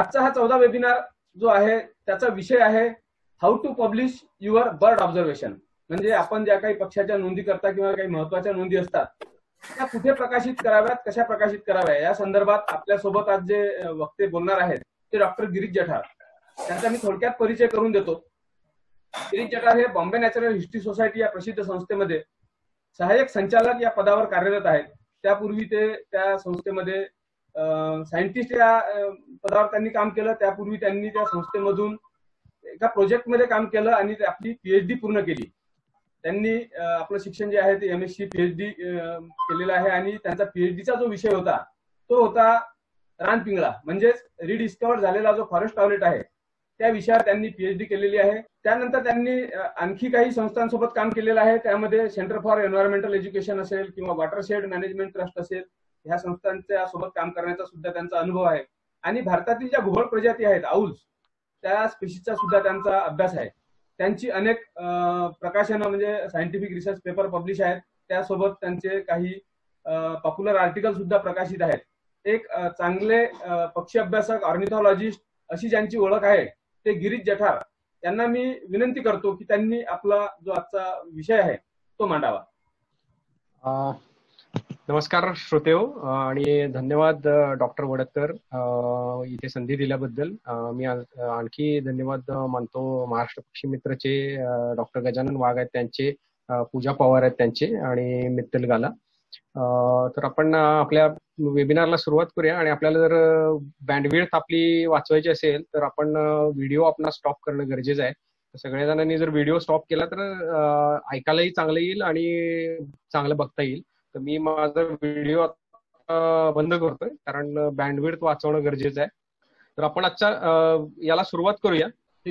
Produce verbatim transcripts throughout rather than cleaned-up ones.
आजचा हा चौदा वेबिनार जो आहे त्याचा विषय आहे how to publish your bird observation. म्हणजे आपण ज्या काही पक्षाच्या नोंदी करता किंवा काही महत्वाच्या नोंदी असतात त्या कुठे प्रकाशित कराव्यात, कशा प्रकाशित कराव्या, या संदर्भात आपल्यासोबत आज जे वक्ते बोलणार आहेत ते डॉक्टर गिरीश जठार. त्यांचा मी थोडक्यात परिचय करून देतो. गिरीश जठार हे बॉम्बे नॅचरल हिस्ट्री सोसायटी या प्रसिद्ध संस्थेमध्ये सहाय्यक संचालक या पदावर कार्यरत आहेत. त्यापूर्वी ते त्या संस्थेमध्ये सायंटिस्ट या पदावर त्यांनी काम केलं. त्यापूर्वी त्यांनी त्या संस्थेमधून एका प्रोजेक्टमध्ये काम केलं आणि आपली पीएचडी पूर्ण केली. त्यांनी आपलं शिक्षण जे आहे ते एम एस सी पीएचडी केलेलं आहे आणि त्यांचा पीएचडीचा जो विषय होता तो होता रानपिंगळा, म्हणजेच रिडिस्कवर झालेला जो फॉरेस्ट टॉयलेट आहे त्या विषयावर त्यांनी पीएचडी केलेली आहे. त्यानंतर त्यांनी आणखी काही संस्थांसोबत काम केलेलं आहे. त्यामध्ये सेंटर फॉर एन्व्हायरमेंटल एज्युकेशन असेल किंवा वॉटरशेड मॅनेजमेंट ट्रस्ट असेल, ह्या संस्थांच्या सोबत काम करण्याचा सुद्धा त्यांचा अनुभव आहे. आणि भारतातील ज्या घुबड प्रजाती आहेत आऊल्स, त्या स्पीशीजचा सुद्धा त्यांचा अभ्यास आहे. त्यांची अनेक प्रकाशनं म्हणजे सायंटिफिक रिसर्च पेपर पब्लिश आहेत. त्यासोबत त्यांचे काही पॉप्युलर आर्टिकल सुद्धा प्रकाशित आहेत. एक चांगले पक्षी अभ्यासक, ऑर्निथॉलॉजिस्ट अशी ज्यांची ओळख आहे ते गिरीश जठार यांना मी विनंती करतो की त्यांनी आपला जो आजचा विषय आहे तो मांडावा. नमस्कार श्रोतेहो आणि धन्यवाद डॉक्टर वडतकर इथे संधी दिल्याबद्दल. मी आणखी धन्यवाद मानतो महाराष्ट्र पक्षी मित्रचे डॉक्टर गजानन वाघ आहेत त्यांचे, पूजा पवार आहेत त्यांचे आणि मित्तल गाला. तर आपण आपल्या वेबिनारला सुरुवात करूया. आणि आपल्याला जर बँडविड्थ आपली वाचवायची असेल तर आपण व्हिडिओ आपण स्टॉप करणं गरजेचं आहे. सगळ्या जणांनी जर व्हिडिओ स्टॉप केला तर ऐकायलाही चांगलं येईल आणि चांगलं बघता येईल. तर मी माझा व्हिडिओ बंद करतोय कारण बँडविड्थ वाचवणं गरजेचं आहे. तर आपण आजच्या याला सुरुवात करूया.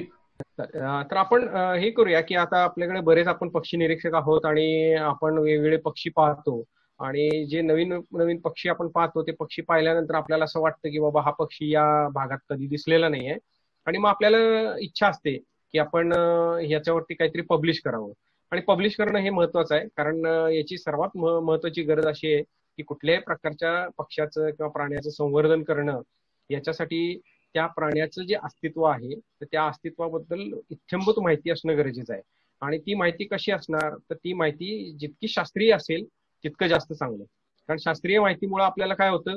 तर आपण हे करूया की आता आपल्याकडे बरेच आपण पक्षी निरीक्षक आहोत आणि आपण वेगवेगळे पक्षी पाहतो आणि जे नवीन नवीन पक्षी आपण पाहतो ते पक्षी पाहिल्यानंतर आपल्याला असं वाटतं की बाबा हा पक्षी या भागात कधी दिसलेला नाहीये आणि मग आपल्याला इच्छा असते की आपण ह्याच्यावरती काहीतरी पब्लिश करावं. आणि पब्लिश करणं हे महत्वाचं आहे कारण याची सर्वात महत्वाची गरज अशी आहे की कुठल्याही प्रकारच्या पक्ष्याचं किंवा प्राण्याचं संवर्धन करणं, याच्यासाठी त्या प्राण्याचं जे अस्तित्व आहे तर त्या अस्तित्वाबद्दल इत्थंभूत माहिती असणं गरजेचं आहे. आणि ती माहिती कशी असणार तर ती माहिती जितकी शास्त्रीय असेल तितकं जास्त चांगलं. कारण शास्त्रीय माहितीमुळे आपल्याला काय होतं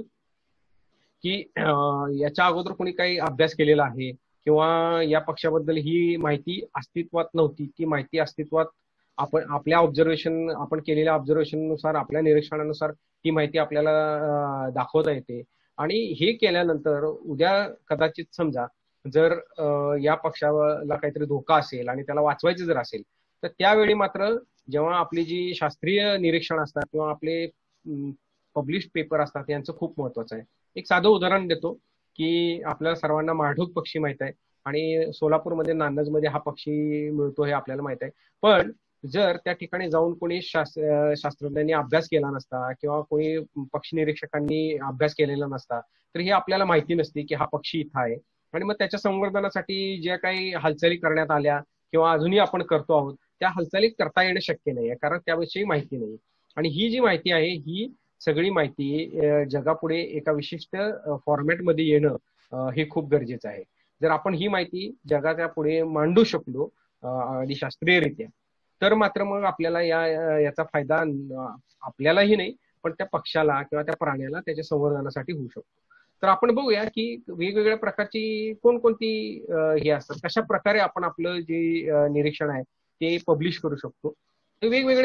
की याच्या अगोदर कोणी काही अभ्यास केलेला आहे किंवा या पक्षाबद्दल ही माहिती अस्तित्वात नव्हती, ती माहिती अस्तित्वात आपण आपल्या ऑब्झर्वेशन आपण केलेल्या ऑब्झर्वेशन नुसार आपल्या निरीक्षणानुसार ती माहिती आपल्याला दाखवता येते. आणि हे केल्यानंतर उद्या कदाचित समजा जर या पक्षाला काहीतरी धोका असेल आणि त्याला वाचवायचं जर असेल तर त्यावेळी मात्र जेव्हा आपली जी शास्त्रीय निरीक्षण असतात किंवा आपले पब्लिश पेपर असतात यांचं खूप महत्वाचं आहे. एक साधं उदाहरण देतो की आपल्याला सर्वांना माळढोक पक्षी माहित आहे आणि सोलापूरमध्ये नान्नजमध्ये हा पक्षी मिळतो हे आपल्याला माहित आहे. पण जर त्या ठिकाणी जाऊन कोणी शास्त्र शास्त्रज्ञांनी अभ्यास केला नसता किंवा कोणी पक्षी निरीक्षकांनी अभ्यास केलेला नसता तर हे आपल्याला माहिती नसते की हा पक्षी इथं आहे. आणि मग त्याच्या संवर्धनासाठी ज्या काही हालचाली करण्यात आल्या किंवा अजूनही आपण करतो आहोत त्या हालचाली करता येणं शक्य नाही आहे कारण त्याविषयी माहिती नाही. आणि ही जी माहिती आहे ही सगळी माहिती जगापुढे एका विशिष्ट फॉर्मॅटमध्ये येणं हे खूप गरजेचं आहे. जर आपण ही माहिती जगाच्या पुढे मांडू शकलो आणि शास्त्रीयरित्या तर मात्र मग आपल्याला या याचा फायदा आपल्यालाही नाही पण त्या पक्षाला किंवा त्या प्राण्याला त्याच्या संवर्धनासाठी होऊ शकतो. तर आपण बघूया की वेगवेगळ्या प्रकारची कोणकोणती हे असतात, कशा प्रकारे आपण आपलं जे निरीक्षण आहे ते पब्लिश करू शकतो. वेगवेगळे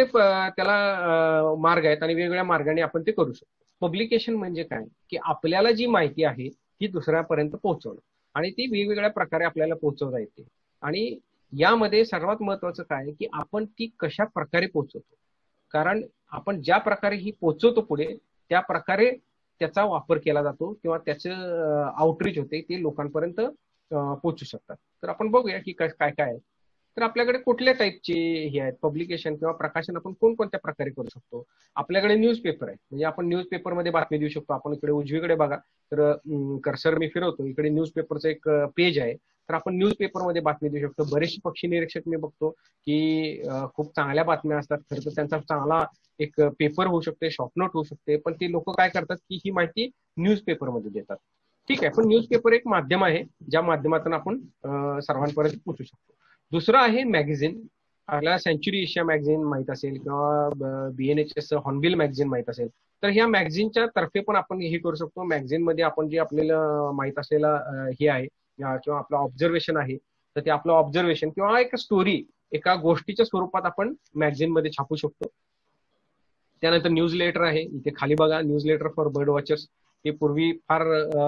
त्याला मार्ग आहेत आणि वेगवेगळ्या मार्गाने आपण ते करू शकतो. पब्लिकेशन म्हणजे काय की आपल्याला जी माहिती आहे ती दुसऱ्यापर्यंत पोहोचवणं आणि ती वेगवेगळ्या प्रकारे आपल्याला पोहोचवता येते. आणि यामध्ये सर्वात महत्वाचं काय की आपण ती कशा प्रकारे पोहोचवतो. कारण आपण ज्या प्रकारे ही पोहोचवतो पुढे त्या प्रकारे त्याचा वापर केला जातो किंवा त्याचं आउटरीच होते, ते लोकांपर्यंत पोहोचू शकतात. तर आपण बघूया की काय काय आहे. तर आपल्याकडे कुठल्या टाईपचे हे आहेत पब्लिकेशन किंवा प्रकाशन आपण कोणकोणत्या प्रकारे करू शकतो. आपल्याकडे न्यूजपेपर आहे, म्हणजे आपण न्यूजपेपरमध्ये बातमी देऊ शकतो. आपण इकडे उजवीकडे बघा तर कर्सर मी फिरवतो, इकडे न्यूजपेपरचं एक पेज आहे. तर आपण न्यूजपेपरमध्ये बातमी देऊ शकतो. बरेचसे पक्षी निरीक्षक मी बघतो की खूप चांगल्या बातम्या असतात, खरं तर त्यांचा चांगला एक पेपर होऊ शकते, शॉर्टनोट होऊ शकते, पण ते लोक काय करतात की ही माहिती न्यूजपेपरमध्ये देतात. ठीक आहे, पण न्यूजपेपर एक माध्यम आहे ज्या माध्यमातून आपण सर्वांपर्यंत पोहोचू शकतो. दुसरं आहे मॅगझिन. आपल्याला सेंचुरी एशिया मॅगझिन माहित असेल किंवा बीएनएचएस हॉर्नबिल मॅगझिन माहित असेल, तर ह्या मॅगझिनच्या तर्फे पण आपण हे करू शकतो. मॅगझिन मध्ये आपण जे आपल्याला माहित असलेला हे आहे किंवा आपलं ऑब्झर्वेशन आहे, तर ते आपलं ऑब्झर्वेशन किंवा एक स्टोरी एका गोष्टीच्या स्वरूपात आपण मॅगझिन मध्ये छापू शकतो. त्यानंतर न्यूज लेटर आहे, इथे खाली बघा, newsletter for bird watchers. हे पूर्वी फार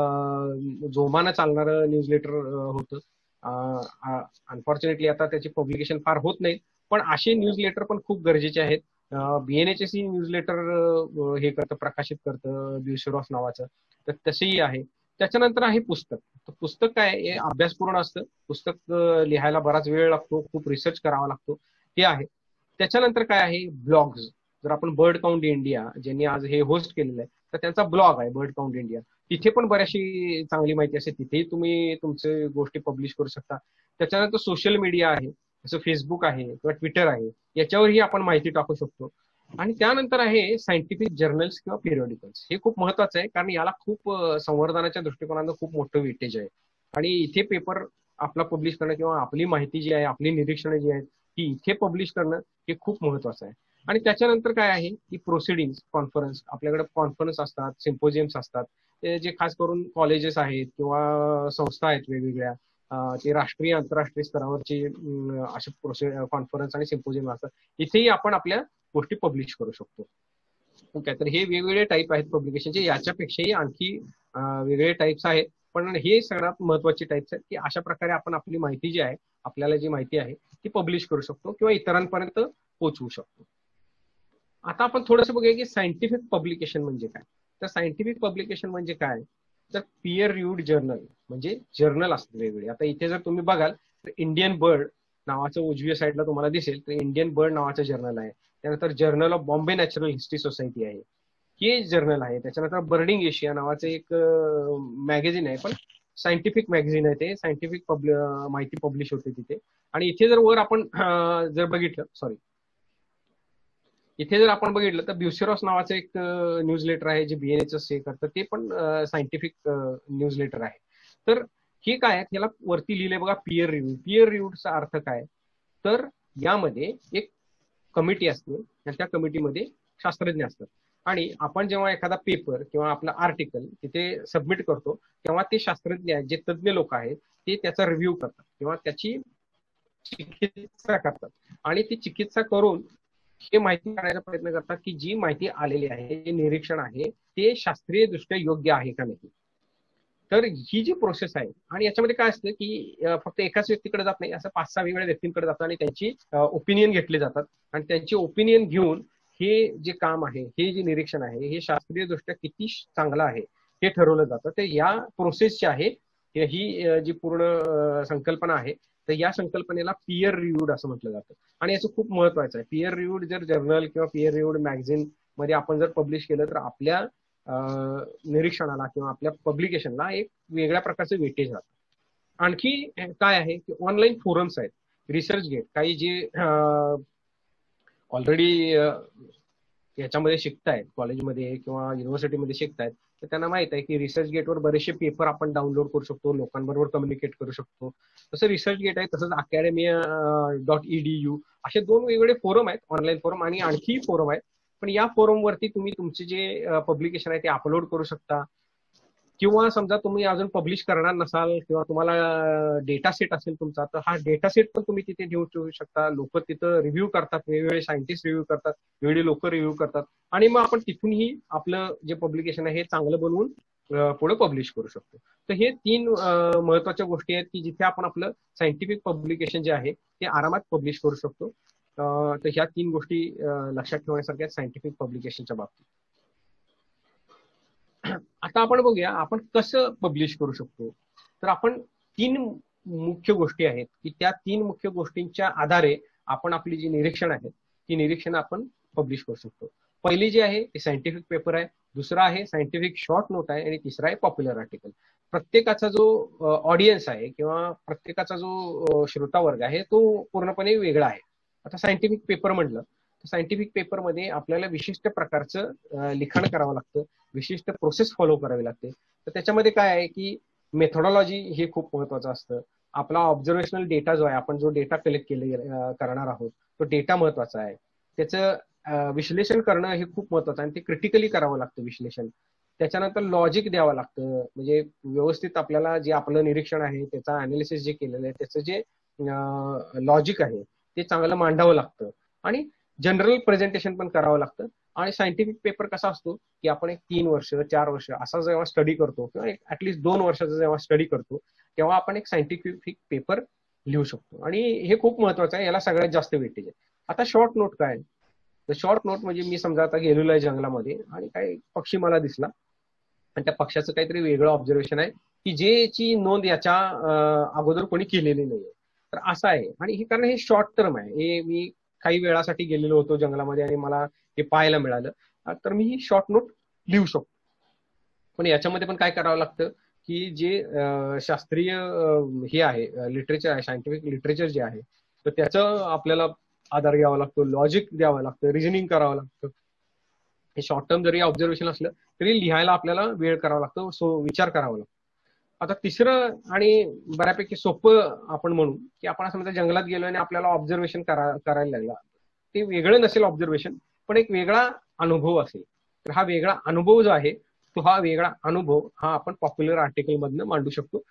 जोमानं चालणारं न्यूज लेटर होतं. अनफॉर्च्युनेटली आता त्याची पब्लिकेशन फार होत नाही, पण असे न्यूज लेटर पण खूप गरजेचे आहेत. बीएनएचएस ही न्यूज लेटर हे करतं, प्रकाशित करतं, ब्युशरोस नावाचं, तर तसेही आहे. त्याच्यानंतर आहे पुस्तक. तर पुस्तक काय हे अभ्यासपूर्ण असतं. पुस्तक लिहायला बराच वेळ लागतो, खूप रिसर्च करावा लागतो, ते आहे. त्याच्यानंतर काय आहे, ब्लॉग्स. जर आपण बर्ड काउंट इंडिया ज्यांनी आज हे होस्ट केलेलं आहे, तर त्यांचा ब्लॉग आहे बर्ड काउंट इंडिया. तिथे पण बऱ्याचशी चांगली माहिती असते, तिथेही तुम्ही तुमचे गोष्टी पब्लिश करू शकता. त्याच्यानंतर सोशल मीडिया आहे, जसं फेसबुक आहे किंवा ट्विटर आहे, याच्यावरही आपण माहिती टाकू शकतो. आणि त्यानंतर आहे सायंटिफिक जर्नल्स किंवा पिरियडिकल्स. हे खूप महत्वाचं आहे, कारण याला खूप संवर्धनाच्या दृष्टिकोनानं खूप मोठं वेटेज आहे. आणि इथे पेपर आपला पब्लिश करणं किंवा आपली माहिती जी आहे, आपली निरीक्षणं जी आहेत, ती इथे पब्लिश करणं हे खूप महत्वाचं आहे. आणि त्याच्यानंतर काय आहे की प्रोसिडिंग, कॉन्फरन्स. आपल्याकडे कॉन्फरन्स असतात, सिम्पोजियम्स असतात, ते जे खास करून कॉलेजेस आहेत किंवा संस्था आहेत वेगवेगळ्या, ते राष्ट्रीय आंतरराष्ट्रीय स्तरावरचे असे प्रोसे कॉन्फरन्स आणि सिम्पोजियम असतात. इथेही आपण आपल्या गोष्टी पब्लिश करू शकतो. ओके, तर हे वेगवेगळे टाईप आहेत पब्लिकेशनचे. याच्यापेक्षाही आणखी वेगवेगळे टाईप्स आहेत, पण हे सगळ्यात महत्वाचे टाईप्स आहेत की अशा प्रकारे आपण आपली माहिती जी आहे, आपल्याला जी माहिती आहे ती पब्लिश करू शकतो किंवा इतरांपर्यंत पोहोचवू शकतो. आता आपण थोडंसं बघूया की सायंटिफिक पब्लिकेशन म्हणजे काय. तर सायंटिफिक पब्लिकेशन म्हणजे काय, तर पियर रिव्ह्यूड जर्नल म्हणजे जर्नल असतात वेगवेगळे. आता इथे जर तुम्ही बघाल तर इंडियन बर्ड नावाचं उजव्या साईडला तुम्हाला दिसेल, तर इंडियन बर्ड नावाचं जर्नल आहे. त्यानंतर journal of Bombay natural history society आहे, हे जर्नल आहे. त्याच्यानंतर बर्डिंग एशिया नावाचं एक मॅगझिन आहे, पण सायंटिफिक मॅगझिन आहे, ते सायंटिफिक पब्ल माहिती पब्लिश होते तिथे. आणि इथे जर वर आपण जर बघितलं, सॉरी इथे जर आपण बघितलं तर ब्युशरोस नावाचं एक न्यूज लेटर आहे जे बीएनएचएस हे करतं, ते पण सायंटिफिक न्यूज लेटर आहे. तर हे काय आहे, त्याला वरती लिहिले बघा पियर रिव्ह्यू. पियर रिव्ह्यूचा अर्थ काय, तर यामध्ये एक कमिटी असते आणि त्या कमिटीमध्ये शास्त्रज्ञ असतात. आणि आपण जेव्हा एखादा पेपर किंवा आपला आर्टिकल तिथे सबमिट करतो, तेव्हा ते शास्त्रज्ञ आहेत, जे तज्ज्ञ लोक आहेत, ते त्याचा रिव्ह्यू करतात किंवा त्याची चिकित्सा करतात. आणि ती चिकित्सा करून हे माहिती काढण्याचा प्रयत्न करतात की जी माहिती आलेली आहे, जे निरीक्षण आहे, ते शास्त्रीय दृष्ट्या योग्य आहे का नाही. तर ही जी प्रोसेस आहे, आणि याच्यामध्ये काय असतं की फक्त एकाच व्यक्तीकडे जात नाही, असं पाच सहा वेगवेगळ्या व्यक्तींकडे जातात आणि त्यांची ओपिनियन घेतली जातात. आणि त्यांची ओपिनियन घेऊन हे जे काम आहे, हे जे निरीक्षण आहे, हे शास्त्रीय दृष्ट्या किती चांगलं आहे हे ठरवलं जातं. तर या प्रोसेसची आहे ही जी पूर्ण संकल्पना आहे, तर या संकल्पनेला पियर रिव्ह्यूड असं म्हटलं जातं. आणि याचं खूप महत्वाचं आहे. पियर रिव्ह्यूड जर जर्नल किंवा पियर रिव्ह्यूड मॅगझिन मध्ये आपण जर पब्लिश केलं, तर आपल्या निरीक्षणाला किंवा आपल्या पब्लिकेशनला एक वेगळ्या प्रकारचं वेटेज राहतं. आणखी काय आहे की ऑनलाईन फोरम्स आहेत, रिसर्च गेट. काही जे ऑलरेडी याच्यामध्ये शिकतायत, कॉलेजमध्ये किंवा युनिव्हर्सिटीमध्ये शिकतायत, तर त्यांना माहित आहे की रिसर्च गेटवर बरेचसे पेपर आपण डाउनलोड करू शकतो, लोकांबरोबर कम्युनिकेट करू शकतो. तसं रिसर्च गेट आहे, तसंच अकॅडमिया डॉट ईडीयू असे दोन वेगवेगळे फोरम आहेत, ऑनलाईन फोरम. आणि आणखी फोरम आहेत, पण या फोरमवरती तुम्ही तुमचे जे पब्लिकेशन आहे ते अपलोड करू शकता. किंवा समजा तुम्ही अजून पब्लिश करणार नसाल किंवा तुम्हाला डेटा सेट असेल तुमचा, तर हा डेटा सेट पण तुम्ही तिथे देऊ ठेवू शकता. लोक तिथं रिव्ह्यू करतात, वेगवेगळे सायंटिस्ट रिव्ह्यू करतात, वेगवेगळे लोक रिव्ह्यू करतात, आणि मग आपण तिथूनही आपलं जे पब्लिकेशन आहे हे चांगलं बनवून पुढे पब्लिश करू शकतो. तर हे तीन महत्वाच्या गोष्टी आहेत की जिथे आपण आपलं सायंटिफिक पब्लिकेशन जे आहे ते आरामात पब्लिश करू शकतो. तर ह्या तीन गोष्टी लक्षात ठेवण्यासारख्या सायंटिफिक पब्लिकेशनच्या बाबतीत. आता आपण बघूया आपण कसं पब्लिश करू शकतो. तर आपण तीन मुख्य गोष्टी आहेत की त्या तीन मुख्य गोष्टींच्या आधारे आपण आपली जी निरीक्षण आहेत ती निरीक्षण आपण पब्लिश करू शकतो. पहिली जी आहे ती सायंटिफिक पेपर आहे, दुसरा आहे सायंटिफिक शॉर्ट नोट आहे, आणि तिसरा आहे पॉप्युलर आर्टिकल. प्रत्येकाचा जो ऑडियन्स आहे किंवा प्रत्येकाचा जो श्रोतावर्ग आहे तो पूर्णपणे वेगळा आहे. आता सायंटिफिक पेपर म्हटलं तर सायंटिफिक पेपरमध्ये आपल्याला विशिष्ट प्रकारचं लिखाण करावं लागतं, विशिष्ट प्रोसेस फॉलो करावी लागते. तर त्याच्यामध्ये काय आहे की मेथोडॉलॉजी हे खूप महत्वाचं असतं. आपला ऑब्झर्वेशनल डेटा जो आहे, आपण जो डेटा कलेक्ट केले करणार आहोत तो डेटा महत्वाचा आहे. त्याचं विश्लेषण करणं हे खूप महत्वाचं आहे आणि ते क्रिटिकली करावं लागतं विश्लेषण. त्याच्यानंतर लॉजिक द्यावं लागतं, म्हणजे व्यवस्थित आपल्याला जे आपलं निरीक्षण आहे त्याचा अनालिसिस जे केलेलं आहे त्याचं जे लॉजिक आहे ते चांगलं मांडावं लागतं आणि जनरल प्रेझेंटेशन पण करावं लागतं. आणि सायंटिफिक पेपर कसा असतो की आपण एक तीन वर्ष चार वर्ष असा जेव्हा स्टडी करतो किंवा एक ऍटलिस्ट दोन वर्षाचा जेव्हा स्टडी करतो तेव्हा आपण एक सायंटिफिक पेपर लिहू शकतो आणि हे खूप महत्वाचं आहे, याला सगळ्यात जास्त वेटेज आहे. आता शॉर्ट नोट काय, तर शॉर्ट नोट म्हणजे मी समजा आता गेलेलो आहे जंगलामध्ये आणि काही पक्षी मला दिसला आणि त्या पक्षाचं काहीतरी वेगळं ऑब्झर्वेशन आहे की जेची नोंद याच्या अगोदर कोणी केलेली नाहीये. तर असं आहे आणि हे कारण हे शॉर्ट टर्म आहे, हे मी काही वेळासाठी गेलेलो होतो जंगलामध्ये आणि मला हे पाहायला मिळालं, तर मी ही शॉर्ट नोट लिहू शकतो. पण याच्यामध्ये पण काय करावं लागतं की जे शास्त्रीय हे आहे लिटरेचर आहे, सायंटिफिक लिटरेचर जे आहे तर त्याचं आपल्याला आधार घ्यावा लागतो, लॉजिक द्यावं लागतं, रिझनिंग करावं लागतं. हे शॉर्ट टर्म जरी ऑब्झर्वेशन असलं तरी लिहायला आपल्याला वेळ करावा लागतो, सो विचार करावा लागतो. आता तिसरं आणि बऱ्यापैकी सोपं आपण म्हणू की आपण असं म्हणतो जंगलात गेलो आणि आपल्याला ऑब्झर्वेशन करा करायला लागला, ते वेगळं नसेल ऑब्झर्वेशन पण एक वेगळा अनुभव असेल. तर हा वेगळा अनुभव जो आहे तो हा वेगळा अनुभव हा आपण पॉप्युलर आर्टिकल मधनं मांडू शकतो.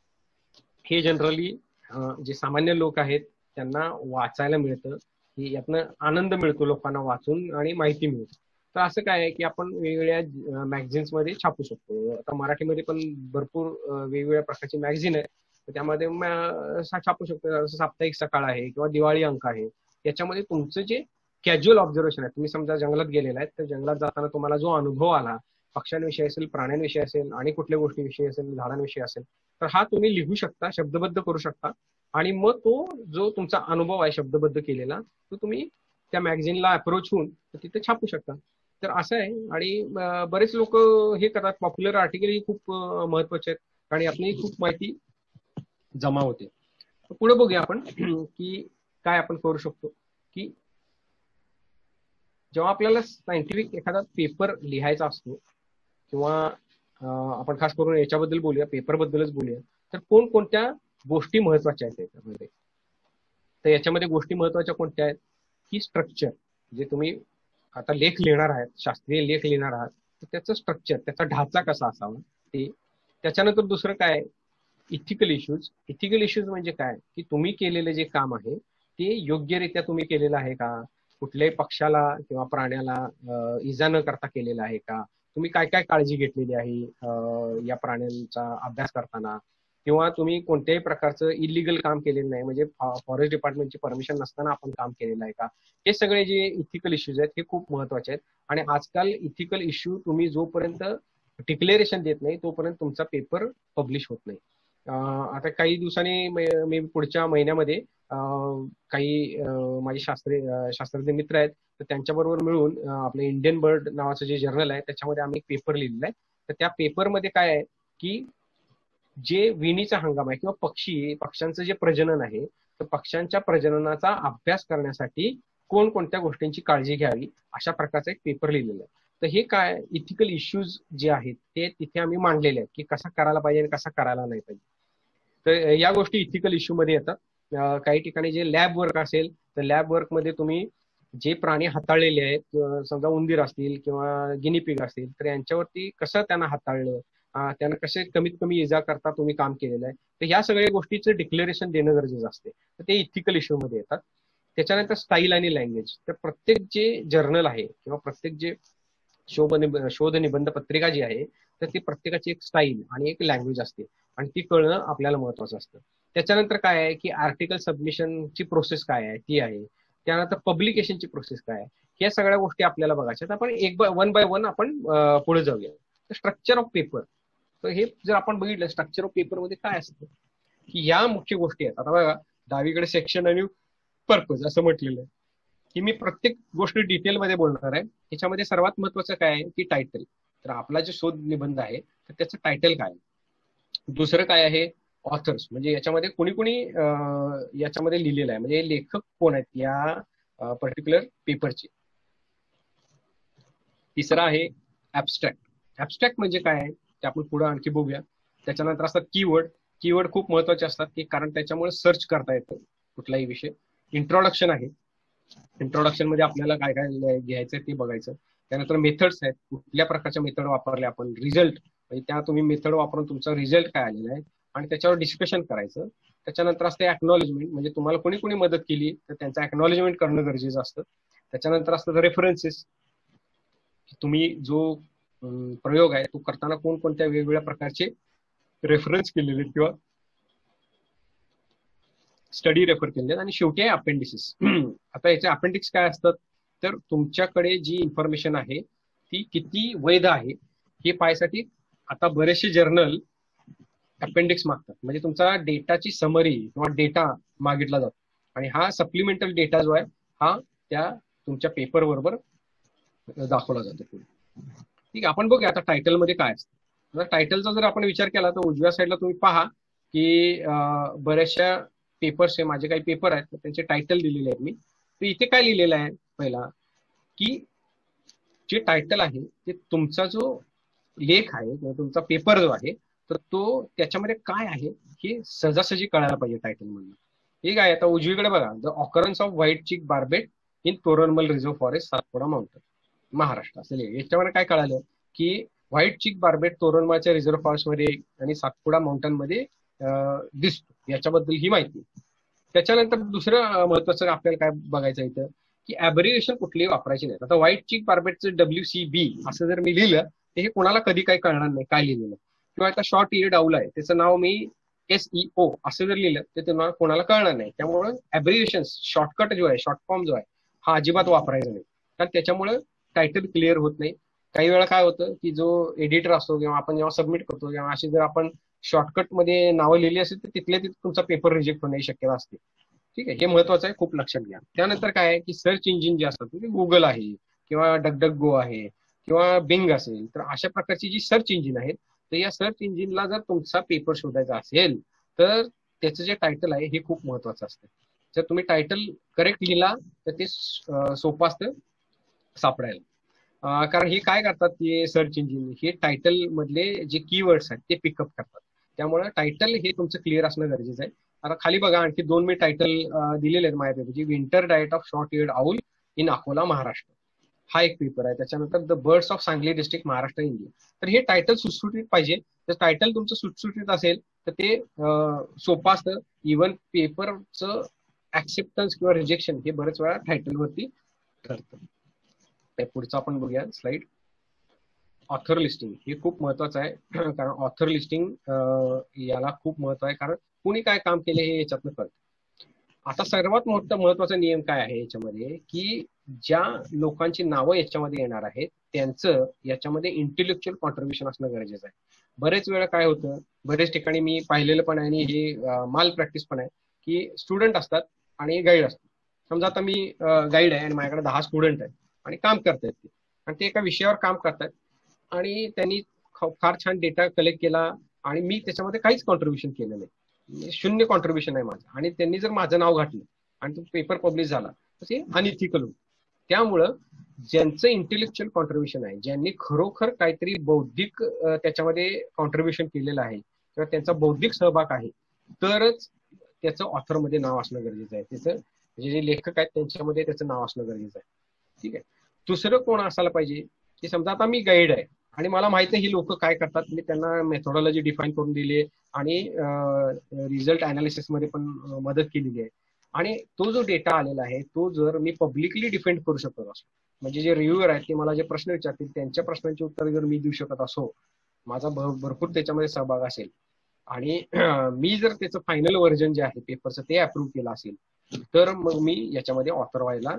हे जनरली जे सामान्य लोक आहेत त्यांना वाचायला मिळतं, की यातनं आनंद मिळतो लोकांना वाचून आणि माहिती मिळते. तर असं काय आहे की आपण वेगवेगळ्या मॅगझिन्स मध्ये छापू शकतो. आता मराठीमध्ये पण भरपूर वेगवेगळ्या प्रकारची मॅगझिन आहे, तर त्यामध्ये छापू शकतो. जसं साप्ताहिक सकाळ आहे किंवा दिवाळी अंक आहे, याच्यामध्ये तुमचं जे कॅज्युअल ऑब्झर्वेशन आहे, तुम्ही समजा जंगलात गेलेला आहे तर जंगलात जाताना तुम्हाला जो अनुभव आला पक्ष्यांविषयी असेल, प्राण्यांविषयी असेल आणि कुठल्या गोष्टीविषयी असेल, झाडांविषयी असेल, तर हा तुम्ही लिहू शकता, शब्दबद्ध करू शकता आणि मग तो जो तुमचा अनुभव आहे शब्दबद्ध केलेला तो तुम्ही त्या मॅगझिनला अप्रोच होऊन तिथे छापू शकता. तर असं आहे आणि बरेच लोक हे करतात, पॉप्युलर आर्टिकल ही खूप महत्वाचे आहेत आणि आपली खूप माहिती जमा होते. पुढे बघूया आपण की काय आपण करू शकतो. की जेव्हा आपल्याला सायंटिफिक एखादा पेपर लिहायचा असतो किंवा आपण खास करून याच्याबद्दल बोलूया, पेपर बद्दलच बोलूया, तर कोणकोणत्या गोष्टी महत्वाच्या आहेत याच्यामध्ये. तर याच्यामध्ये गोष्टी महत्वाच्या कोणत्या आहेत की स्ट्रक्चर, जे तुम्ही आता लेख लिहिणार आहात, शास्त्रीय लेख लिहिणार आहात, तर त्याचं स्ट्रक्चर, त्याचा ढाचा कसा असावा ते. त्याच्यानंतर दुसरं काय, इथिकल इश्यूज. इथिकल इश्यूज म्हणजे काय की तुम्ही केलेलं जे काम आहे ते योग्यरित्या तुम्ही केलेलं आहे का, कुठल्याही पक्षाला किंवा प्राण्याला इजा न करता केलेलं आहे का, तुम्ही काय काय काळजी घेतलेली आहे या प्राण्यांचा अभ्यास करताना, किंवा तुम्ही कोणत्याही प्रकारचं इलिगल काम केलेलं नाही, म्हणजे फॉरेस्ट डिपार्टमेंटची परमिशन नसताना आपण काम केलेलं आहे का. हे सगळे जे इथिकल इश्यूज आहेत हे खूप महत्वाचे आहेत आणि आजकाल इथिकल इश्यू तुम्ही जोपर्यंत डिक्लेरेशन देत नाही तोपर्यंत तुमचा पेपर पब्लिश होत नाही. आता काही दिवसांनी मी पुढच्या महिन्यामध्ये काही माझे शास्त्रीय शास्त्रज्ञ मित्र आहेत तर त्यांच्याबरोबर मिळून आपलं इंडियन बर्ड नावाचं जे जर्नल आहे त्याच्यामध्ये आम्ही एक पेपर लिहिलेला आहे. तर त्या पेपरमध्ये काय आहे की जे विणीचा हंगाम आहे किंवा पक्षी पक्ष्यांचं जे प्रजनन आहे तर पक्ष्यांच्या प्रजननाचा अभ्यास करण्यासाठी कोणकोणत्या गोष्टींची काळजी घ्यावी अशा प्रकारचा एक पेपर लिहिलेला आहे. तर हे काय इथिकल इश्यूज जे आहेत ते तिथे आम्ही मांडलेले आहेत की कसा करायला पाहिजे आणि कसा करायला नाही पाहिजे. तर या गोष्टी इथिकल इश्यू मध्ये येतात. काही ठिकाणी जे लॅब वर्क असेल तर लॅब वर्क मध्ये तुम्ही जे प्राणी हाताळलेले आहेत, समजा उंदीर असतील किंवा गिनीपिग असतील, तर यांच्यावरती कसं त्यांना हाताळलं, त्यांना कसे कमीत कमी इजा करता तुम्ही काम केलेलं आहे, तर ह्या सगळ्या गोष्टीचं डिक्लेरेशन देणं गरजेचं असते. तर ते इथिकल इश्यू मध्ये येतात. त्याच्यानंतर स्टाईल आणि लँग्वेज. तर प्रत्येक जे जर्नल आहे किंवा प्रत्येक जे शोध शोध निबंध पत्रिका जी आहे तर ती प्रत्येकाची एक स्टाईल आणि एक लँग्वेज असते आणि ती कळणं आपल्याला महत्वाचं असतं. त्याच्यानंतर काय आहे की आर्टिकल सबमिशनची प्रोसेस काय आहे ती आहे. त्यानंतर पब्लिकेशनची प्रोसेस काय आहे, ह्या सगळ्या गोष्टी आपल्याला बघायच्या. आपण एक बाय वन बाय वन आपण पुढे जाऊया. Structure of paper. तर हे जर आपण बघितलं स्ट्रक्चर ऑफ पेपर मध्ये काय असतं की या मुख्य गोष्टी आहेत. आता बघा डावीकडे सेक्शन आणि पर्पज असं म्हटलेलं आहे की मी प्रत्येक गोष्ट डिटेलमध्ये बोलणार आहे. त्याच्यामध्ये सर्वात महत्वाचं काय आहे की टायटल. तर आपला जो शोध निबंध आहे तर त्याचं टायटल काय आहे. दुसरं काय आहे ऑथर्स, म्हणजे याच्यामध्ये कोणी कोणी याच्यामध्ये लिहिलेलं आहे, म्हणजे लेखक कोण आहेत या पर्टिक्युलर पेपरचे. तिसरं आहे ऍबस्ट्रॅक्ट. ऍबस्ट्रॅक्ट म्हणजे काय आहे, ते आपण पुढे आणखी बघूया. त्याच्यानंतर असतात कीवर्ड. कीवर्ड खूप महत्वाचे असतात की कारण त्याच्यामुळे सर्च करता येतं कुठलाही विषय. इंट्रोडक्शन आहे, इंट्रोडक्शन मध्ये आपल्याला काय काय घ्यायचं ते बघायचं. त्यानंतर मेथड्स आहेत, कुठल्या प्रकारच्या मेथड वापरल्या आपण. रिझल्ट म्हणजे त्या तुम्ही मेथड वापरून तुमचा रिझल्ट काय आलेला आहे आणि त्याच्यावर डिस्कशन करायचं. त्याच्यानंतर असते ऍक्नॉलेजमेंट, म्हणजे तुम्हाला कोणी कोणी मदत केली तर त्यांचं ऍक्नॉलेजमेंट करणं गरजेचं असतं. त्याच्यानंतर असतं रेफरन्सेस, तुम्ही जो प्रयोग आहे तो करताना कोणकोणत्या वेगवेगळ्या प्रकारचे रेफरन्स केलेले किंवा स्टडी रेफर केलेले. आणि शेवटी आहे अपेंडिसेस. आता याचे अपेंडिक्स काय असतात तर तुमच्याकडे जी इन्फॉर्मेशन आहे ती किती वैध आहे हे पाहायसाठी आता बरेचसे जर्नल अपेंडिक्स मागतात. म्हणजे तुमचा डेटाची समरी किंवा डेटा मागितला जातो आणि हा सप्लिमेंटल डेटा जो आहे हा त्या तुमच्या पेपर बरोबर दाखवला जातो. ठीक आहे, आपण बघूया आता टायटल मध्ये काय असतं. टायटलचा जर आपण विचार केला तर उजव्या साईडला तुम्ही पहा की बऱ्याचशा पेपर्स आहे, माझे काही पेपर आहेत तर त्यांचे टायटल दिलेले आहेत मी. तर इथे काय लिहिलेलं आहे पहिला की जे टायटल आहे ते तुमचा जो लेख आहे किंवा तुमचा पेपर जो आहे तर तो त्याच्यामध्ये काय आहे हे सहजासहजी कळायला पाहिजे टायटल मधून. ठीक आहे, आता उजवीकडे बघा, the occurrence of white cheek barbet in Toranmal reserve forest Satpuda mountain Maharashtra असं लिहिलं. याच्यामध्ये काय कळालं की व्हाईट चिक बार्बेट तोरणमाळच्या रिझर्व्ह फॉरेस्ट मध्ये आणि सातपुडा माउंटन मध्ये दिसतो, याच्याबद्दल ही माहिती. त्याच्यानंतर दुसरं महत्वाचं आपल्याला काय बघायचं इथं की ऍब्रिव्हिएशन कुठलीही वापरायची नाही. आता व्हाईट चिक बार्बेटचं डब्ल्यू सी बी असं जर मी लिहिलं तर हे कोणाला कधी काही कळणार नाही काय लिहिलेलं. किंवा आता शॉर्ट इयर्ड आऊल आहे त्याचं नाव मी एस ई ओ असं जर लिहिलं तर तुम्हाला कोणाला कळणार नाही. त्यामुळे ऍब्रिव्हिएशन शॉर्टकट जो आहे, शॉर्ट फॉर्म जो आहे हा अजिबात वापरायचा नाही, कारण त्याच्यामुळे टायटल क्लिअर होत नाही. काही वेळा काय होतं की जो एडिटर असतो किंवा आपण जेव्हा सबमिट करतो किंवा अशी जर आपण शॉर्टकट मध्ये नावं लिहिली असेल तर तिथल्या तिथे तुमचा पेपर रिजेक्ट होण्याची शक्यता असते. ठीक आहे, हे महत्वाचं आहे, खूप लक्षात घ्या. त्यानंतर काय आहे की सर्च इंजिन जे असतात म्हणजे गुगल आहे किंवा डगडग गो आहे किंवा बिंग असेल तर अशा प्रकारची जी सर्च इंजिन आहेत तर या सर्च इंजिनला जर तुमचा पेपर शोधायचा असेल तर त्याचं जे टायटल आहे हे खूप महत्वाचं असतं. जर तुम्ही टायटल करेक्ट लिहिला तर ते सोपं असतं सापडायला. कारण हे काय करतात की सर्च इंजिन हे टायटल मधले जे कीवर्ड्स आहेत ते पिकअप करतात. त्यामुळे टायटल हे तुमचं क्लिअर असणं गरजेचं आहे. आता खाली बघा आणखी दोन मी टायटल दिलेले आहेत माझ्या पेपरची. Winter diet of short eared owl in Akola Maharashtra हा एक पेपर आहे. त्याच्यानंतर the birds of Sangli district Maharashtra India. तर हे टायटल सुटसुटीत पाहिजे. तर टायटल तुमचं सुटसुटीत असेल तर ते सोपं असतं. इव्हन पेपरचं ऍक्सेप्टन्स किंवा रिजेक्शन हे बरेच वेळा टायटलवरती ठरतं. पुढचं आपण बघूया स्लाइड. ऑथर लिस्टिंग हे खूप महत्वाचं आहे, कारण ऑथर लिस्टिंग याला खूप महत्व आहे, कारण कुणी काय काम केले हे याच्यातनं कळतं. आता सर्वात मोठा महत्वाचा नियम काय आहे याच्यामध्ये की ज्या लोकांची नावं याच्यामध्ये येणार आहेत त्यांचं याच्यामध्ये इंटेलेक्च्युअल कॉन्ट्रीब्युशन असणं गरजेचं आहे. बरेच वेळा काय होतं, बरेच ठिकाणी मी पाहिलेलं पण आहे आणि हे माल प्रॅक्टिस पण आहे की स्टुडंट असतात आणि गाईड असतात. समजा आता मी गाईड आहे आणि माझ्याकडे दहा स्टुडंट आहेत आणि काम करतायत ते आणि ते एका विषयावर काम करतात आणि त्यांनी फार छान डेटा कलेक्ट केला आणि मी त्याच्यामध्ये काहीच कॉन्ट्रीब्युशन केलं नाही, शून्य कॉन्ट्रीब्युशन आहे माझं, आणि त्यांनी जर माझं नाव घातलं आणि तो पेपर पब्लिश झाला तर ते अनइथिकल होतं. त्यामुळं ज्यांचं इंटेलेक्च्युअल कॉन्ट्रीब्युशन आहे, ज्यांनी खरोखर काहीतरी बौद्धिक त्याच्यामध्ये कॉन्ट्रीब्युशन केलेलं आहे किंवा त्यांचा बौद्धिक सहभाग आहे तरच त्याचं ऑथरमध्ये नाव असणं गरजेचं आहे. त्याचं म्हणजे जे लेखक आहेत त्यांच्यामध्ये त्याचं नाव असणं गरजेचं आहे. ठीक आहे. दुसरं कोण असायला पाहिजे की समजा आता मी गाईड आहे आणि मला माहित आहे ही लोक काय करतात, मी त्यांना मेथोडॉलॉजी डिफाईन करून दिली आणि रिझल्ट अनालिसिस मध्ये पण मदत केलेली आहे आणि तो जो डेटा आलेला आहे तो जर मी पब्लिकली डिफेंड करू शकत असो, म्हणजे जे रिव्ह्यूअर आहेत ते मला जे प्रश्न विचारतील त्यांच्या प्रश्नांची उत्तर जर मी देऊ शकत असो, माझा भरपूर त्याच्यामध्ये सहभाग असेल आणि मी जर त्याचं फायनल व्हर्जन जे आहे पेपरचं ते अप्रूव्ह केलं असेल तर मग मी याच्यामध्ये ऑथर व्हायला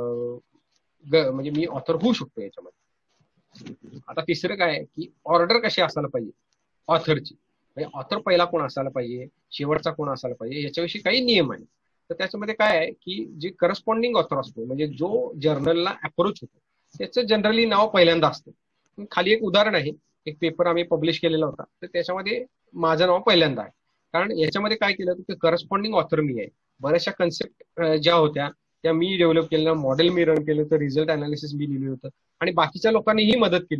म्हणजे मी ऑथर होऊ शकतो याच्यामध्ये. आता तिसरं काय आहे की ऑर्डर कशी असायला पाहिजे ऑथरची, म्हणजे ऑथर पहिला कोण असायला पाहिजे, शेवटचा कोण असायला पाहिजे, याच्याविषयी काही नियम आहे. तर त्याच्यामध्ये काय आहे की जे करस्पॉन्डिंग ऑथर असतो म्हणजे जो जर्नलला अप्रोच होतो त्याचं जनरली नाव पहिल्यांदा असतं. खाली एक उदाहरण आहे, एक पेपर आम्ही पब्लिश केलेला होता तर त्याच्यामध्ये माझं नाव पहिल्यांदा आहे, कारण याच्यामध्ये काय केलं की करस्पॉन्डिंग ऑथर मी आहे. बऱ्याचशा कन्सेप्ट ज्या होत्या त्या मी डेव्हलप केलेल्या, मॉडेल मी रन केलं होतं, रिझल्ट अनालिसिस मी लिहिलं होतं आणि बाकीच्या लोकांनीही मदत केलेली होती.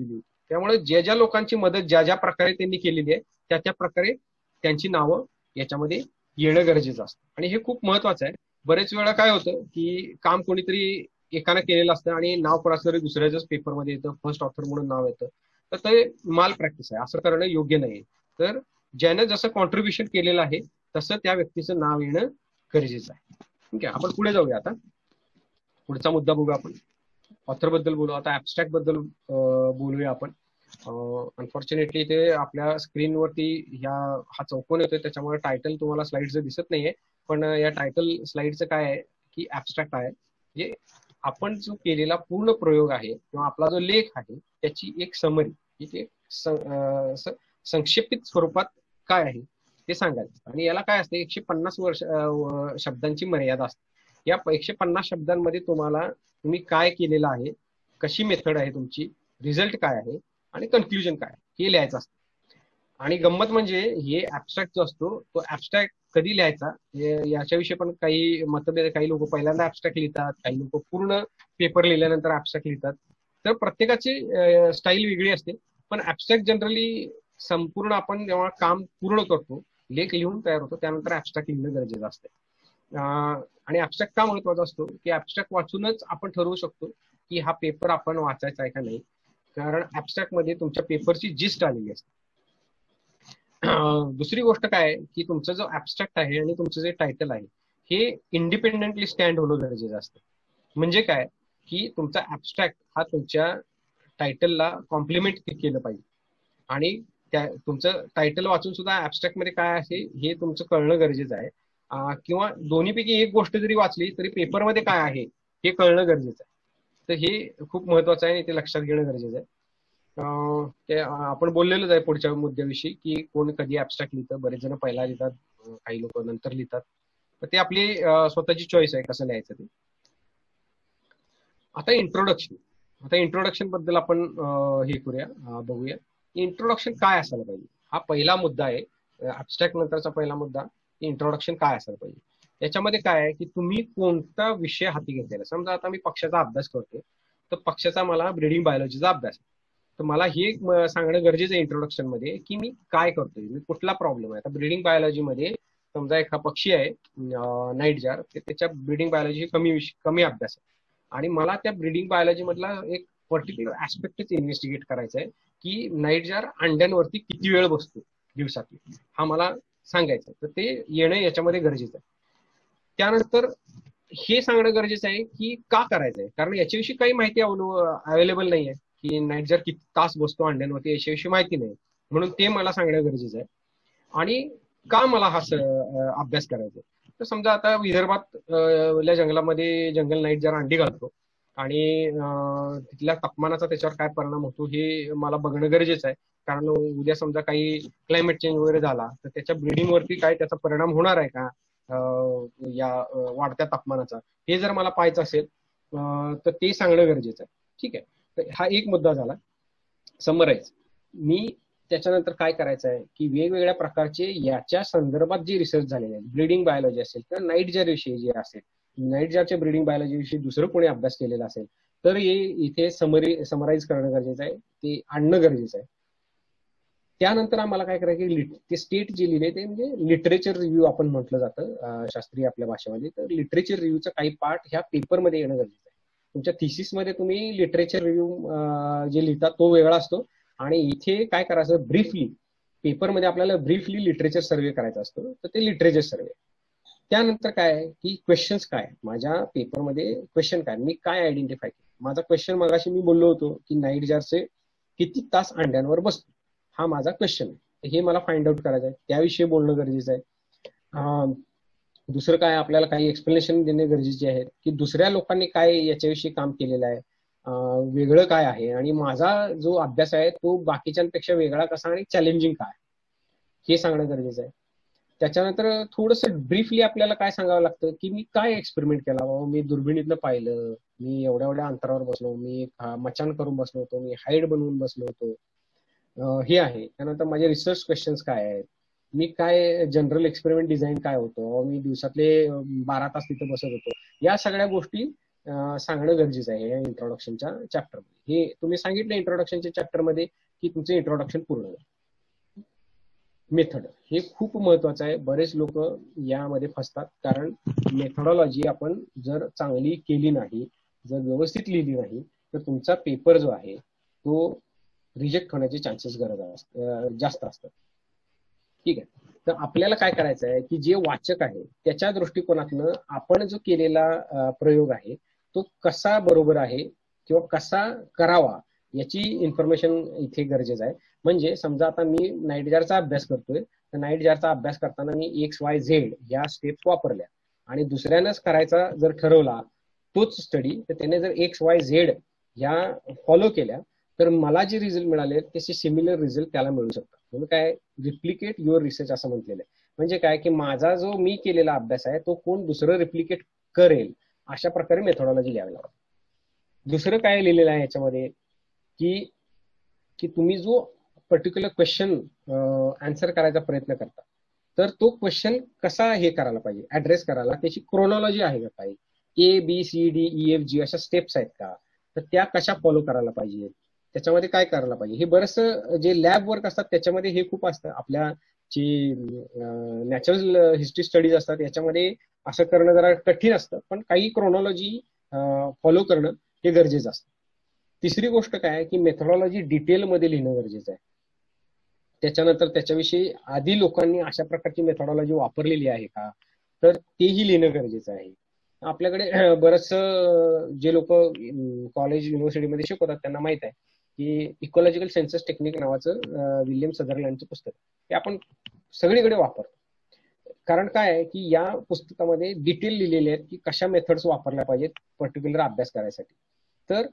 त्यामुळे ज्या ज्या लोकांची मदत ज्या ज्या प्रकारे त्यांनी केलेली आहे त्या त्या प्रकारे त्यांची नावं याच्यामध्ये येणं गरजेचं असतं. आणि हे खूप महत्वाचं आहे. बरेच वेळा काय होतं की काम कोणीतरी एकानं केलेलं असतं आणि नाव कोणाचं तरी दुसऱ्याच्याच पेपरमध्ये येतं, फर्स्ट ऑथर म्हणून नाव येतं, तर ते माल प्रॅक्टिस आहे, असं करणं योग्य नाही. तर ज्यानं जसं कॉन्ट्रीब्युशन केलेलं आहे तसं त्या व्यक्तीचं नाव येणं गरजेचं आहे. ठीक आहे, आपण पुढे जाऊया. आता पुढचा मुद्दा बघूया. आपण ऑथर बद्दल बोलू. आता ऍबस्ट्रॅक्ट बद्दल बोलूया आपण. अनफॉर्च्युनेटली ते आपल्या स्क्रीनवरती ह्या हा चौकोन येतोय, त्याच्यामुळे टायटल तुम्हाला स्लाइडचं दिसत नाहीये. पण या टायटल स्लाइडचं काय आहे की ऍबस्ट्रॅक्ट आहे, म्हणजे आपण जो केलेला पूर्ण प्रयोग आहे किंवा आपला जो लेख आहे त्याची एक समरी, ते संक्षेपित स्वरूपात काय आहे ते सांगायचं. आणि याला काय असते, एकशे पन्नास वर्ष शब्दांची मर्यादा असते. या एकशे पन्नास शब्दांमध्ये तुम्हाला तुम्ही काय केलेलं आहे, कशी मेथड आहे तुमची, रिझल्ट काय आहे आणि कन्क्लुजन काय हे लिहायचं असतं. आणि गंमत म्हणजे हे ऍबस्ट्रॅक्ट जो असतो तो ऍबस्ट्रॅक्ट कधी लिहायचा याच्याविषयी पण काही मतभेद. काही लोक पहिल्यांदा ऍबस्ट्रॅक्ट लिहितात, काही लोक पूर्ण पेपर लिहिल्यानंतर ऍबस्ट्रॅक्ट लिहितात. तर प्रत्येकाची स्टाईल वेगळी असते. पण ऍबस्ट्रॅक्ट जनरली संपूर्ण आपण जेव्हा काम पूर्ण करतो, लेख लिहून तयार होतो, त्यानंतर ऍबस्ट्रॅक्ट लिहिणं गरजेचं असतं. आणि ऍबस्ट्रॅक्ट का महत्वाचा असतो की ऍबस्ट्रॅक्ट वाचूनच आपण ठरवू शकतो की हा पेपर आपण वाचायचा आहे का नाही. कारण ऍबस्ट्रॅक्ट मध्ये तुमच्या पेपरची जिस्ट आलेली असते. दुसरी गोष्ट काय आहे की तुमचा जो ऍबस्ट्रॅक्ट आहे आणि तुमचं जे टायटल आहे हे इंडिपेंडेंटली स्टँड होणं गरजेचं असतं. म्हणजे काय की तुमचा ऍबस्ट्रॅक्ट हा तुमच्या टायटलला कॉम्प्लिमेंट केलं पाहिजे. आणि त्या तुमचं टायटल वाचून सुद्धा ऍबस्ट्रॅक्ट मध्ये काय आहे हे तुमचं कळणं गरजेचं आहे. किंवा दोन्हीपैकी एक गोष्ट जरी वाचली तरी पेपरमध्ये काय आहे हे कळणं गरजेचं आहे. तर हे खूप महत्वाचं आहे आणि ते लक्षात घेणं गरजेचं आहे. ते आपण बोललेलंच आहे पुढच्या मुद्द्याविषयी की कोण कधी ऍबस्ट्रॅक्ट लिहितं. बरेच जण पहिला लिहितात, काही लोक नंतर लिहितात. तर ते आपली स्वतःची चॉईस आहे कसं लिहायचं ते. आता इंट्रोडक्शन. आता इंट्रोडक्शन बद्दल आपण हे करूया, बघूया. इंट्रोडक्शन काय असायला पाहिजे, हा पहिला मुद्दा आहे. ऍबस्ट्रॅक्ट नंतरचा पहिला मुद्दा इंट्रोडक्शन काय असायला पाहिजे. याच्यामध्ये काय आहे की तुम्ही कोणता विषय हाती घेतलेला. समजा आता मी पक्षाचा अभ्यास करतोय, तर पक्षाचा मला ब्रीडिंग बायोलॉजीचा अभ्यास आहे. तर मला हे सांगणं गरजेचं आहे इंट्रोडक्शन मध्ये की मी काय करतोय, मी कुठला प्रॉब्लेम आहे. आता ब्रीडिंग बायोलॉजी मध्ये समजा एका पक्षी आहे नाईट जार, त्याच्या ब्रीडिंग बायोलॉजी कमी कमी अभ्यास आहे आणि मला त्या ब्रीडिंग बायोलॉजी मधला एक पर्टिक्युलर ऍस्पेक्टच इन्व्हेस्टिगेट करायचा आहे की नाईट जार अंड्यांवरती किती वेळ बसतो दिवसातून, हा मला सांगायचं. तर ते येणं याच्यामध्ये गरजेचं आहे. त्यानंतर हे सांगणं गरजेचं आहे की का करायचं आहे, कारण याच्याविषयी काही माहिती अवेलेबल नाही आहे की नाईट जार किती तास बसतो अंड्यांवरती, याच्याविषयी माहिती नाही, म्हणून ते मला सांगणं गरजेचं आहे. आणि का मला हा अभ्यास करायचा आहे. तर समजा आता विदर्भात जंगलामध्ये जंगल नाईट जार अंडी घालतो आणि तिथल्या तापमानाचा त्याच्यावर काय परिणाम होतो हे मला बघणं गरजेचं आहे. कारण उद्या समजा काही क्लायमेट चेंज वगैरे झाला तर त्याच्या ब्रीडिंगवरती काय त्याचा परिणाम होणार आहे का या वाढत्या तापमानाचा, हे जर मला पाहायचं असेल तर ते सांगणं गरजेचं आहे. ठीक आहे, तर हा एक मुद्दा झाला समराईज. मी त्याच्यानंतर काय करायचं आहे की वेगवेगळ्या प्रकारचे याच्या संदर्भात जे रिसर्च झालेले आहेत, ब्रीडिंग बायोलॉजी असेल किंवा नाईट जार विषयी जे असेल, नाईट जारच्या ब्रीडिंग बायोलॉजी विषयी दुसरं कोणी अभ्यास केलेला असेल तर हे इथे समरी समराईज करणं गरजेचं आहे, ते आणणं गरजेचं आहे. त्यानंतर आम्हाला काय करायचं, ते स्टेट जे लिहिले ते म्हणजे लिटरेचर रिव्ह्यू आपण म्हटलं जातं शास्त्रीय आपल्या भाषेमध्ये. तर लिटरेचर रिव्ह्यूचा काही पार्ट ह्या पेपरमध्ये येणं गरजेचं आहे. तुमच्या थिसिसमध्ये तुम्ही लिटरेचर रिव्ह्यू जे लिहिता तो वेगळा असतो आणि इथे काय करायचं, ब्रीफली पेपरमध्ये आपल्याला ब्रीफली लिटरेचर सर्वे करायचा असतो, तर ते लिटरेचर सर्वे. त्यानंतर काय आहे की क्वेश्चन्स काय, माझ्या पेपरमध्ये क्वेश्चन काय, मी काय आयडेंटिफाय केलं. माझा क्वेश्चन मगाशी मी बोललो होतो की नाईट जारचे किती तास अंड्यांवर बसतो, हा माझा क्वेश्चन आहे. हे मला फाइंड आउट करायचं आहे, त्याविषयी बोलणं गरजेचं आहे. दुसरं काय, आपल्याला काही एक्सप्लेनेशन देणे गरजेचे आहे की दुसऱ्या लोकांनी काय याच्याविषयी काम केलेलं आहे, वेगळं काय आहे आणि माझा जो अभ्यास आहे तो बाकीच्यांपेक्षा वेगळा कसा आणि चॅलेंजिंग काय हे सांगणं गरजेचं आहे. त्याच्यानंतर थोडंसं ब्रीफली आपल्याला काय सांगावं लागतं की मी काय एक्सपेरिमेंट केला, बाबा मी दुर्बिणीतनं पाहिलं, मी एवढ्या एवढ्या अंतरावर बसलो, मी मचान करून बसलो होतो, मी हाईड बनवून बसलो होतो, हे आहे. त्यानंतर माझे रिसर्च क्वेश्चन्स काय आहेत, मी काय जनरल एक्सपेरिमेंट डिझाईन काय होतं, मी दिवसातले बारा तास तिथे बसत होतो, या सगळ्या गोष्टी सांगणं गरजेचं आहे या इंट्रोडक्शनच्या चॅप्टरमध्ये. हे तुम्ही सांगितलं इंट्रोडक्शनच्या चॅप्टरमध्ये की तुमचं इंट्रोडक्शन पूर्ण झालं. मेथड हे खूप महत्वाचं आहे. बरेच लोक यामध्ये फसतात, कारण मेथडॉलॉजी आपण जर चांगली केली नाही, जर व्यवस्थित लिहिली नाही, तर तुमचा पेपर जो आहे तो रिजेक्ट होण्याचे चान्सेस गरज जास्त असतात. ठीक आहे. तर आपल्याला काय करायचं आहे की जे वाचक आहे त्याच्या दृष्टिकोनातनं आपण जो केलेला प्रयोग आहे तो कसा बरोबर आहे किंवा कसा करावा याची इन्फॉर्मेशन इथे गरजेचं आहे. म्हणजे समजा आता मी नाईट जारचा अभ्यास करतोय, तर नाईट जारचा अभ्यास करताना मी एक्स वाय झेड या स्टेप्स वापरल्या आणि दुसऱ्यानंच करायचा जर ठरवला तोच स्टडी, तर त्याने जर एक्स वाय झेड ह्या फॉलो केल्या तर मला जे रिझल्ट मिळाले तसे सिमिलर रिझल्ट त्याला मिळू शकतात. म्हणून काय रिप्लिकेट युअर रिसर्च असं म्हटलेलं आहे. म्हणजे काय की माझा जो मी केलेला अभ्यास आहे तो कोण दुसरं रिप्लिकेट करेल अशा प्रकारे मेथॉडॉलॉजी लिहावी लागते. दुसरं काय लिहिलेलं आहे याच्यामध्ये की की तुम्ही जो पर्टिक्युलर क्वेश्चन आन्सर करायचा प्रयत्न करता, तर तो क्वेश्चन कसा हे करायला पाहिजे, ऍड्रेस करायला त्याची क्रोनॉलॉजी आहे का, काही A B C D E F G अशा स्टेप्स आहेत का, तर त्या कशा फॉलो करायला पाहिजे, त्याच्यामध्ये काय करायला पाहिजे. हे बरंचसं जे लॅब वर्क असतात त्याच्यामध्ये हे खूप असतं. आपल्या जी नॅचरल हिस्ट्री स्टडीज असतात याच्यामध्ये असं करणं जरा कठीण असतं, पण काही क्रोनॉलॉजी फॉलो करणं हे गरजेचं असतं. तिसरी गोष्ट काय आहे की मेथॉडॉलॉजी डिटेलमध्ये लिहिणं गरजेचं आहे. त्याच्यानंतर त्याच्याविषयी आधी लोकांनी अशा प्रकारची मेथॉडॉलॉजी वापरलेली आहे का, तर तेही लिहिणं गरजेचं आहे. आपल्याकडे बरंचसं जे लोक कॉलेज युनिव्हर्सिटीमध्ये शिकवतात त्यांना माहित आहे की इकॉलॉजिकल सेन्सस टेक्निक नावाचं विल्यम सदरलँडचं पुस्तक ते आपण सगळीकडे वापरतो. कारण काय आहे की या पुस्तकामध्ये डिटेल लिहिलेले आहेत की कशा मेथड्स वापरल्या पाहिजेत पर्टिक्युलर अभ्यास करायसाठी. तर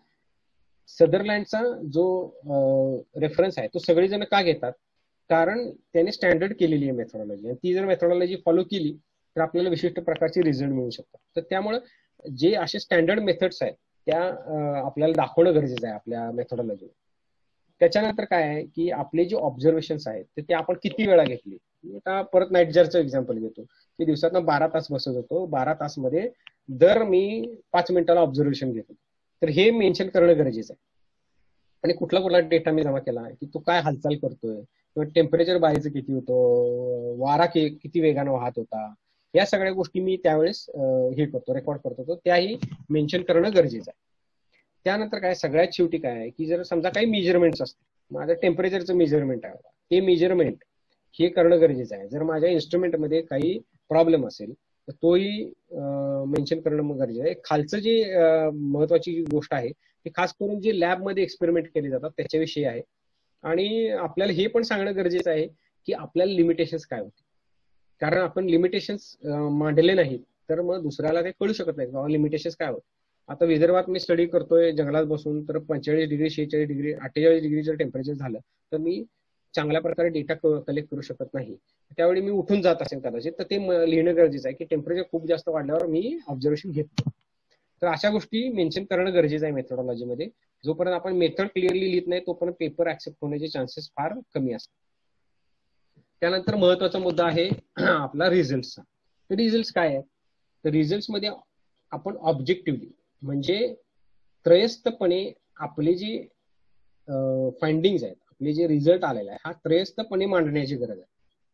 सदरलँडचा जो रेफरन्स आहे तो सगळेजण का घेतात, कारण त्याने स्टँडर्ड केलेली आहे मेथॉडॉलॉजी, आणि ती जर मेथॉडॉलॉजी फॉलो केली तर आपल्याला विशिष्ट प्रकारचे रिझल्ट मिळू शकतात. तर त्यामुळे जे असे स्टँडर्ड मेथड्स आहेत त्या आपल्याला दाखवणं गरजेचं आहे आपल्या मेथॉडॉलॉजी. त्याच्यानंतर काय आहे की आपले जे ऑब्झर्वेशन्स आहेत तर ते आपण किती वेळा घेतले. आता परत नाईट जारचं एक्झाम्पल घेतो की दिवसातनं बारा तास बसत होतो, बारा तासमध्ये दर मी पाच मिनिटाला ऑब्झर्वेशन घेतो, तर हे मेन्शन करणं गरजेचं आहे. आणि कुठला कुठला डेटा मी जमा केला की तो काय हालचाल करतोय किंवा टेम्परेचर बाहेरचं किती होतं, वारा किती वेगानं वाहत होता, या सगळ्या गोष्टी मी त्यावेळेस हे करतो, रेकॉर्ड करतो, तो त्याही मेन्शन करणं गरजेचं आहे. त्यानंतर काय सगळ्यात शेवटी काय आहे की जर समजा काही मेजरमेंट्स असते, माझं टेम्परेचरचं मेजरमेंट आहे, ते मेजरमेंट हे करणं गरजेचं आहे. जर माझ्या इन्स्ट्रुमेंटमध्ये काही प्रॉब्लेम असेल तर तोही मेन्शन करणं मग गरजेचं आहे. खालचं जे महत्वाची गोष्ट आहे ती खास करून जे लॅबमध्ये एक्सपेरिमेंट केले जातात त्याच्याविषयी आहे. आणि आपल्याला हे पण सांगणं गरजेचं आहे की आपल्याला लिमिटेशन्स काय होते, कारण आपण लिमिटेशन्स मांडले नाहीत तर मग दुसऱ्याला ते कळू शकत नाही बाबा लिमिटेशन्स काय होते. आता विदर्भात मी स्टडी करतोय जंगलात बसून, तर पंचेचाळीस डिग्री शेहेचाळीस डिग्री अठ्ठेचाळीस डिग्री जर टेम्परेचर झालं तर मी चांगल्या प्रकारे डेटा कलेक्ट करू शकत नाही. त्यावेळी मी उठून जात असेल कदाचित, तर ते लिहिणं गरजेचं आहे की टेम्परेचर खूप जास्त वाढल्यावर मी ऑब्झर्वेशन घेतो. तर अशा गोष्टी मेन्शन करणं गरजेचं आहे मेथॉडॉलॉजीमध्ये. जोपर्यंत आपण मेथड क्लिअरली लिहित नाही तोपर्यंत पेपर ऍक्सेप्ट होण्याचे चान्सेस फार कमी असतात. त्यानंतर महत्वाचा मुद्दा आहे आपला रिझल्टचा. तर रिझल्ट काय आहे, तर रिझल्ट मध्ये आपण ऑब्जेक्टिव्हली म्हणजे त्रयस्थपणे आपले जे फाइंडिंग्स आहेत, आपले जे रिझल्ट आलेला आहे हा त्रयस्थपणे मांडण्याची गरज आहे.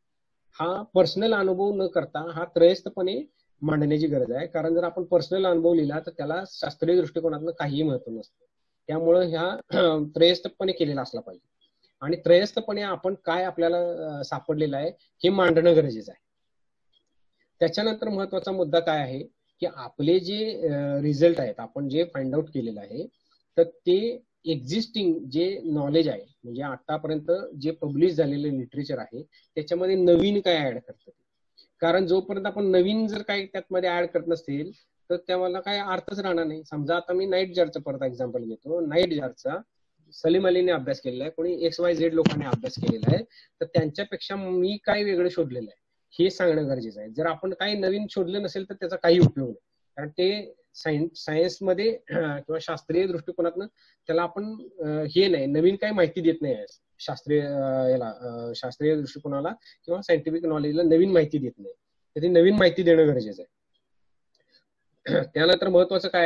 हा पर्सनल अनुभव न करता हा त्रयस्थपणे मांडण्याची गरज आहे. कारण जर आपण पर्सनल अनुभव लिहिला तर त्याला शास्त्रीय दृष्टिकोनातून काहीही महत्व नसतं. त्यामुळे ह्या त्रयस्थपणे केलेला असला पाहिजे आणि त्रयस्थपणे आपण काय आपल्याला सापडलेलं आहे हे मांडणं गरजेचं आहे. त्याच्यानंतर महत्वाचा मुद्दा काय आहे की आपले जे रिझल्ट आहेत, आपण जे फाइंड आउट केलेलं आहे तर ते एक्झिस्टिंग जे नॉलेज आहे म्हणजे आतापर्यंत जे पब्लिश झालेले लिटरेचर आहे त्याच्यामध्ये नवीन काय ऍड करतात. कारण जोपर्यंत आपण नवीन जर काही त्यामध्ये ऍड करत नसतील तर त्याला काय अर्थच राहणार नाही. समजा आता मी नाईट जारचा परत एक्झाम्पल घेतो. नाईट जारचा सलीम अलीने अभ्यास केलेला आहे, कोणी एक्स वाय झेड लोकांनी अभ्यास केलेला आहे, तर त्यांच्यापेक्षा मी काय वेगळं शोधलेलं आहे हे सांगणं गरजेचं आहे. जर आपण काही नवीन शोधलं नसेल तर त्याचा काही उपयोग नाही, कारण ते सायन्स सायन्समध्ये किंवा शास्त्रीय दृष्टिकोनातून त्याला आपण हे नाही, नवीन काही माहिती देत नाही शास्त्रीय याला शास्त्रीय दृष्टिकोनाला किंवा सायंटिफिक नॉलेजला नवीन माहिती देत नाही, तर ती नवीन माहिती देणं गरजेचं आहे. त्यानंतर महत्वाचं काय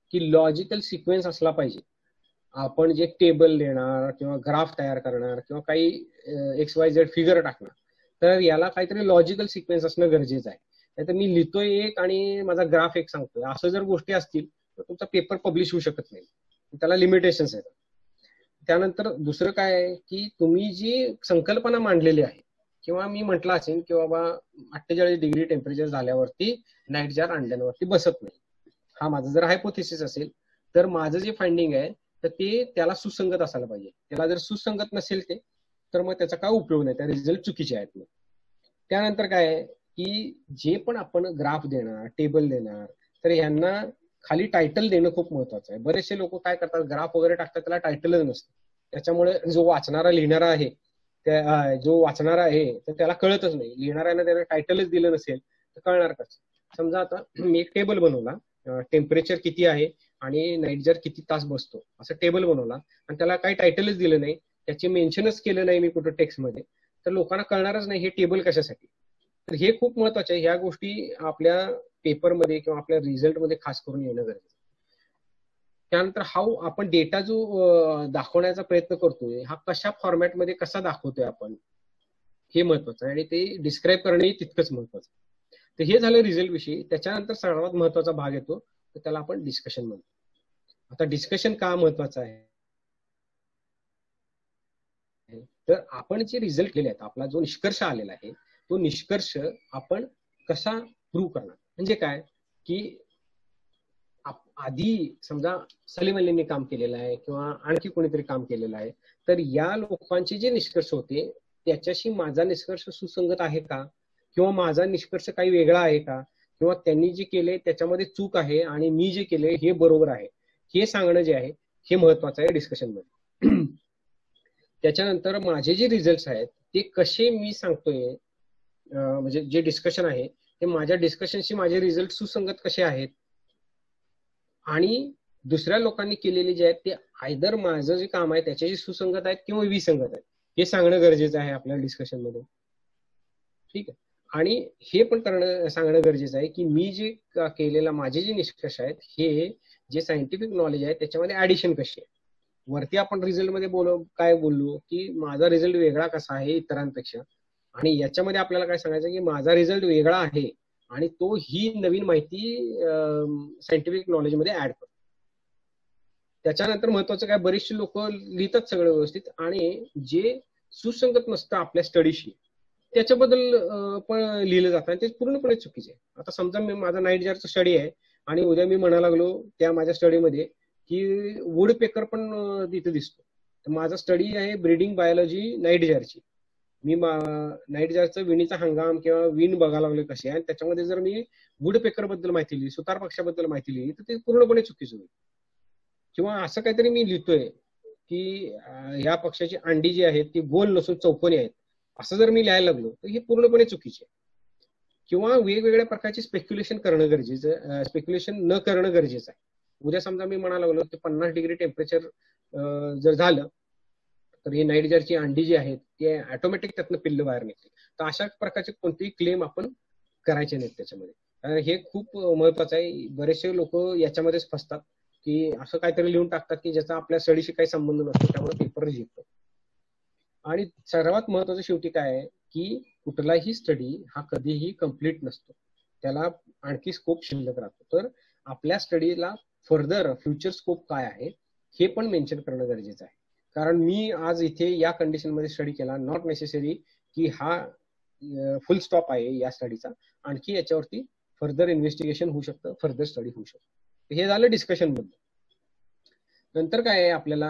की लॉजिकल सिक्वेन्स असला पाहिजे. आपण जे टेबल देणार किंवा ग्राफ तयार करणार किंवा काही एक्स वाय झेड फिगर टाकणार, तर याला काहीतरी लॉजिकल सिक्वेन्स असणं गरजेचं आहे. नाहीतर मी लिहितोय एक आणि माझा ग्राफ एक सांगतोय, असं जर गोष्टी असतील तर तुमचा पेपर पब्लिश होऊ शकत नाही, त्याला लिमिटेशन्स आहेत. त्यानंतर दुसरं काय आहे की तुम्ही जी संकल्पना मांडलेली आहे, किंवा मी म्हटलं असेल की बाबा अठ्ठेचाळीस डिग्री टेम्परेचर झाल्यावरती नाईट जार अंड्यांवरती बसत नाही, हा माझा जर हायपोथेसिस असेल, तर माझं जे फाइंडिंग आहे तर ते त्याला सुसंगत असायला पाहिजे. त्याला जर सुसंगत नसेल ते, तर मग त्याचा काय उपयोग नाही, त्या रिझल्ट चुकीचे आहेत. त्यानंतर काय आहे की जे पण आपण ग्राफ देणार, टेबल देणार, तर यांना खाली टायटल देणं खूप महत्वाचं आहे. बरेचसे लोक काय करतात, ग्राफ वगैरे टाकतात, त्याला टायटलच नसतं. त्याच्यामुळे जो वाचणारा लिहिणारा आहे, त्या जो वाचणारा आहे तर त्याला कळतच नाही. लिहिणाऱ्यानं त्याला टायटलच दिलं नसेल तर कळणार कसं. समजा आता मी एक टेबल बनवला, टेम्परेचर किती आहे आणि नाईट जार किती तास बसतो असं टेबल बनवला, आणि त्याला काही टायटलच दिलं नाही, त्याचे मेन्शनच केलं नाही मी कुठं टेक्स्टमध्ये, तर लोकांना कळणारच नाही हे टेबल कशासाठी. तर हे खूप महत्वाचं आहे. ह्या गोष्टी आपल्या पेपरमध्ये किंवा आपल्या रिझल्टमध्ये खास करून येणं गरजेचं. त्यानंतर हाऊ आपण डेटा जो दाखवण्याचा प्रयत्न करतोय हा कशा फॉर्मॅटमध्ये कसा दाखवतोय आपण, हे महत्वाचं आहे, आणि ते डिस्क्राईब करणंही तितकंच महत्वाचं आहे. तर हे झालं रिझल्ट विषयी. त्याच्यानंतर सर्वात महत्वाचा भाग येतो, तर त्याला आपण डिस्कशन म्हणतो. आता डिस्कशन का महत्वाचं आहे, तर आपण जे रिझल्ट केले आहेत, आपला जो निष्कर्ष आलेला आहे, तो निष्कर्ष आपण कसा प्रूव्ह करणार. म्हणजे काय की आधी समजा सलीम अलींनी काम केलेलं आहे किंवा आणखी कोणीतरी काम केलेलं आहे, तर या लोकांचे जे निष्कर्ष होते त्याच्याशी माझा निष्कर्ष सुसंगत आहे का, किंवा माझा निष्कर्ष काही वेगळा आहे का, किंवा त्यांनी जे केले त्याच्यामध्ये चूक आहे आणि मी जे केले हे बरोबर आहे, हे सांगणं जे आहे हे महत्वाचं आहे डिस्कशन मध्ये. त्याच्यानंतर माझे जे रिझल्ट आहेत ते कसे मी सांगतोय, म्हणजे जे डिस्कशन आहे ते माझ्या डिस्कशनशी माझे रिझल्ट सुसंगत कसे आहेत, आणि दुसऱ्या लोकांनी केलेले जे आहेत ते आयदर माझं जे काम आहे त्याच्याशी सुसंगत आहेत किंवा विसंगत आहेत, हे सांगणं गरजेचं आहे आपल्या डिस्कशन मध्ये. ठीक आहे. आणि हे पण करणं सांगणं गरजेचं आहे की मी जे केलेला माझे जे निष्कर्ष आहेत हे जे सायंटिफिक नॉलेज आहे त्याच्यामध्ये ऍडिशन कशी आहे. वरती आपण रिझल्ट मध्ये बोल काय बोललो की माझा रिझल्ट वेगळा कसा आहे इतरांपेक्षा, आणि याच्यामध्ये आपल्याला काय सांगायचं की माझा रिझल्ट वेगळा आहे आणि तो ही नवीन माहिती सायंटिफिक नॉलेजमध्ये ऍड करतो. त्याच्यानंतर महत्वाचं काय, बरेचसे लोक लिहितात सगळं व्यवस्थित आणि जे सुसंगत नसतं आपल्या स्टडीशी त्याच्याबद्दल पण लिहिलं जातं आणि ते पूर्णपणे चुकीचे आहे. आता समजा मी माझा नाईट जारचा स्टडी आहे आणि उद्या मी म्हणायला लागलो त्या माझ्या स्टडीमध्ये की वुड पेकर पण तिथे दिसतो, तर माझा स्टडी आहे ब्रीडिंग बायोलॉजी नाईट जारची. मी नाईट जारचं विणीचा हंगाम किंवा विण बघायला लागलो कसे, आणि त्याच्यामध्ये जर मी वुड पेकर बद्दल माहिती लिहिली, सुतार पक्षाबद्दल माहिती लिहिली, तर ते पूर्णपणे चुकीचं होईल. किंवा असं काहीतरी मी लिहितोय की ह्या पक्षाची अंडी जी आहेत ती गोल नसून चौकोनी आहेत, असं जर मी लिहायला लागलो तर हे पूर्णपणे चुकीचे आहे. किंवा वेगवेगळ्या प्रकारचे स्पेक्युलेशन करणं गरजेचं, स्पेक्युलेशन न करणं गरजेचं आहे. उद्या समजा मी म्हणायला लागलो की पन्नास डिग्री टेम्परेचर जर झालं तर ही नाईट जारची अंडी जी आहेत ते ऑटोमॅटिक त्यातनं पिल्ल बाहेर निघते. तर अशा प्रकारचे कोणतेही क्लेम आपण करायचे नाहीत त्याच्यामध्ये. हे खूप महत्वाचं आहे. बरेचसे लोक याच्यामध्येच फसतात की असं काहीतरी लिहून टाकतात की ज्याचा आपल्या स्टडीशी काही संबंध नसतो, त्यामुळे पेपर जिंकतो. आणि सर्वात महत्वाचं शेवटी काय आहे की कुठलाही स्टडी हा कधीही कम्प्लीट नसतो, त्याला आणखी स्कोप शिल्लक राहतो. तर आपल्या स्टडीला फर्दर फ्युचर स्कोप काय आहे हे पण मेन्शन करणं गरजेचं आहे. कारण मी आज इथे या कंडिशनमध्ये स्टडी केला, नॉट नेसेसरी की हा फुल स्टॉप आहे या स्टडीचा, आणखी याच्यावरती फर्दर इन्व्हेस्टिगेशन होऊ शकतं, फर्दर स्टडी होऊ शकतं. हे झालं डिस्कशन बद्दल. नंतर काय आहे आपल्याला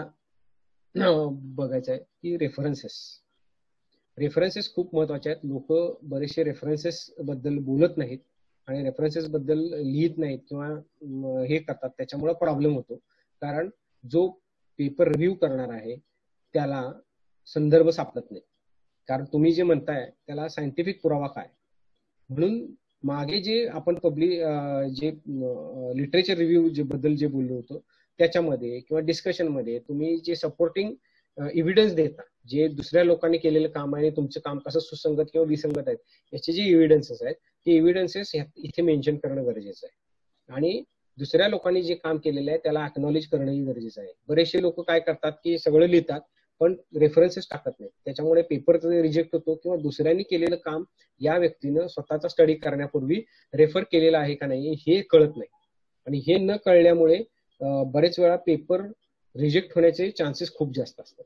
बघायचं आहे की रेफरन्सेस. रेफरन्सेस खूप महत्वाचे आहेत. लोक बरेचसे रेफरन्सेस बद्दल बोलत नाहीत आणि रेफरन्सेस बद्दल लिहित नाहीत किंवा हे करतात, त्याच्यामुळे प्रॉब्लेम होतो. कारण जो पेपर रिव्ह्यू करणार आहे त्याला संदर्भ सापडत नाही, कारण तुम्ही जे म्हणताय त्याला सायंटिफिक पुरावा काय. म्हणून मागे जे आपण पब्लिक जे लिटरेचर रिव्ह्यू जे बद्दल जे बोललो होतो त्याच्यामध्ये किंवा डिस्कशन मध्ये तुम्ही जे सपोर्टिंग एव्हिडन्स देता, जे दुसऱ्या लोकांनी केलेलं काम आहे आणि तुमचं काम कसं सुसंगत किंवा विसंगत आहेत याचे जे एव्हिडन्सेस आहेत ते एव्हिडन्सेस इथे मेन्शन करणं गरजेचं आहे. आणि दुसऱ्या लोकांनी जे काम केलेलं आहे त्याला अॅक्नॉलेज करणंही गरजेचं आहे. बरेचसे लोक काय करतात की सगळं लिहितात पण रेफरन्सेस टाकत नाही, त्याच्यामुळे पेपर रिजेक्ट होतो किंवा दुसऱ्यांनी केलेलं काम या व्यक्तीनं स्वतःचा स्टडी करण्यापूर्वी रेफर केलेलं आहे का नाही हे कळत नाही, आणि हे न कळल्यामुळे बरेच वेळा पेपर रिजेक्ट होण्याचे चान्सेस खूप जास्त असतात.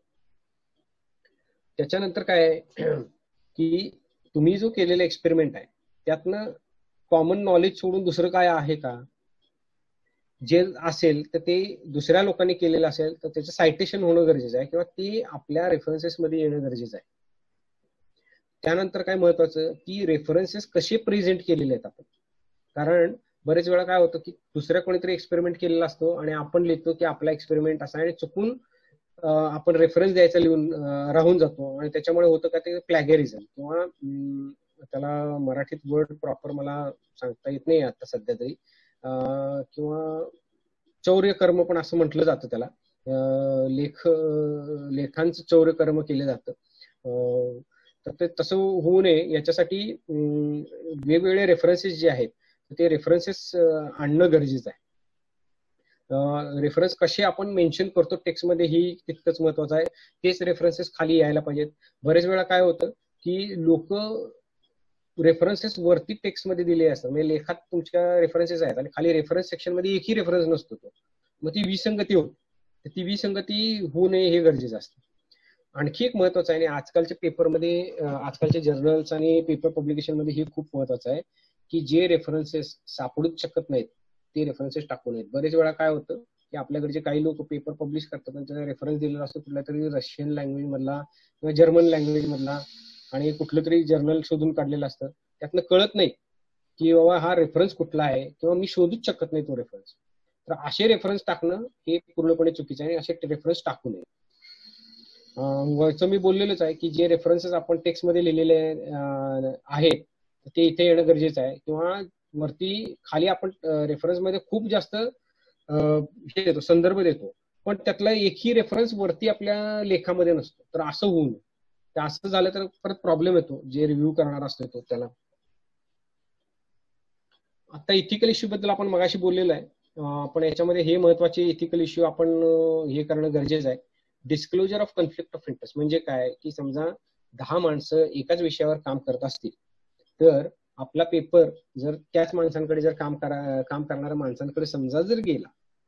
त्याच्यानंतर काय आहे की तुम्ही जो केलेला एक्सपेरिमेंट आहे त्यातनं कॉमन नॉलेज सोडून दुसरं काय आहे का, जे असेल तर ते दुसऱ्या लोकांनी केलेलं असेल तर त्याचं सायटेशन होणं गरजेचं आहे किंवा ते आपल्या रेफरन्सेस मध्ये येणं गरजेचं आहे. त्यानंतर काय महत्वाचं की रेफरन्सेस कसे प्रेझेंट केलेले आहेत आपण, कारण बरेच वेळा काय होतं की दुसऱ्या कोणीतरी एक्सपेरिमेंट केलेला असतो आणि आपण लिहितो की आपला एक्सपेरिमेंट असा आहे आणि चुकून आपण रेफरन्स द्यायचा लिहून राहून जातो आणि त्याच्यामुळे होतं का ते प्लॅगरिझम किंवा त्याला मराठीत वर्ड प्रॉपर मला सांगता येत नाही आता सध्या तरी, किंवा चौर्यकर्म पण असं म्हटलं जातं त्याला, लेख लेखांचं चौर्यकर्म केलं जातं. तर ते तसं होऊ नये याच्यासाठी वेगवेगळे रेफरन्सेस जे आहेत ते रेफरन्सेस आणणं गरजेचं आहे. रेफरन्स कसे आपण मेन्शन करतो टेक्स्टमध्ये ही तितकंच महत्वाचं आहे, तेच रेफरन्सेस खाली यायला पाहिजेत. बरेच वेळा काय होतं की लोक रेफरन्सेस वरती टेक्स्टमध्ये दिले असतात, म्हणजे लेखात तुमच्या रेफरन्सेस आहेत आणि खाली रेफरन्स सेक्शन मध्ये एकही रेफरन्स नसतो तो, मग ती विसंगती होते. ती विसंगती होऊ नये हे गरजेचं असतं. आणखी एक महत्वाचं आहे आणि आजकालच्या पेपरमध्ये आजकालच्या जर्नल्स आणि पेपर पब्लिकेशन मध्ये हे खूप महत्वाचं आहे की जे रेफरन्सेस सापडूच शकत नाहीत ते रेफरन्सेस टाकू नयेत. बरेच वेळा काय होतं की आपल्याकडचे काही लोक पेपर पब्लिश करतात आणि त्याचा रेफरन्स दिलेला असतो कुठल्या तरी रशियन लँग्वेज मधला किंवा जर्मन लँग्वेज मधला आणि कुठलं तरी जर्नल शोधून काढलेलं असतं, त्यातनं कळत नाही की बाबा हा रेफरन्स कुठला आहे किंवा मी शोधूच शकत नाही तो रेफरन्स. तर असे रेफरन्स टाकणं हे पूर्णपणे चुकीचं आहे आणि असे रेफरन्स टाकू नये. वरचं मी बोललेलंच आहे की जे रेफरन्सेस आपण टेक्स्टमध्ये लिहिलेले आहेत ते इथे येणं गरजेचं आहे, किंवा वरती खाली आपण रेफरन्समध्ये खूप जास्त हे देतो संदर्भ देतो पण त्यातला एकही रेफरन्स वरती आपल्या लेखामध्ये नसतो. तर असं होऊ नये. तर असं झालं तर परत प्रॉब्लेम येतो जे रिव्ह्यू करणार असतो तो त्याला. आता इथिकल इश्यू बद्दल आपण मगाशी बोललेलं आहे, पण याच्यामध्ये हे महत्वाचे इथिकल इश्यू आपण हे करणं गरजेचं आहे. Disclosure of conflict of interest म्हणजे काय की समजा दहा माणसं एकाच विषयावर काम करत असतील तर आपला पेपर जर त्याच माणसांकडे जर काम करा काम करणाऱ्या माणसांकडे समजा जर गेला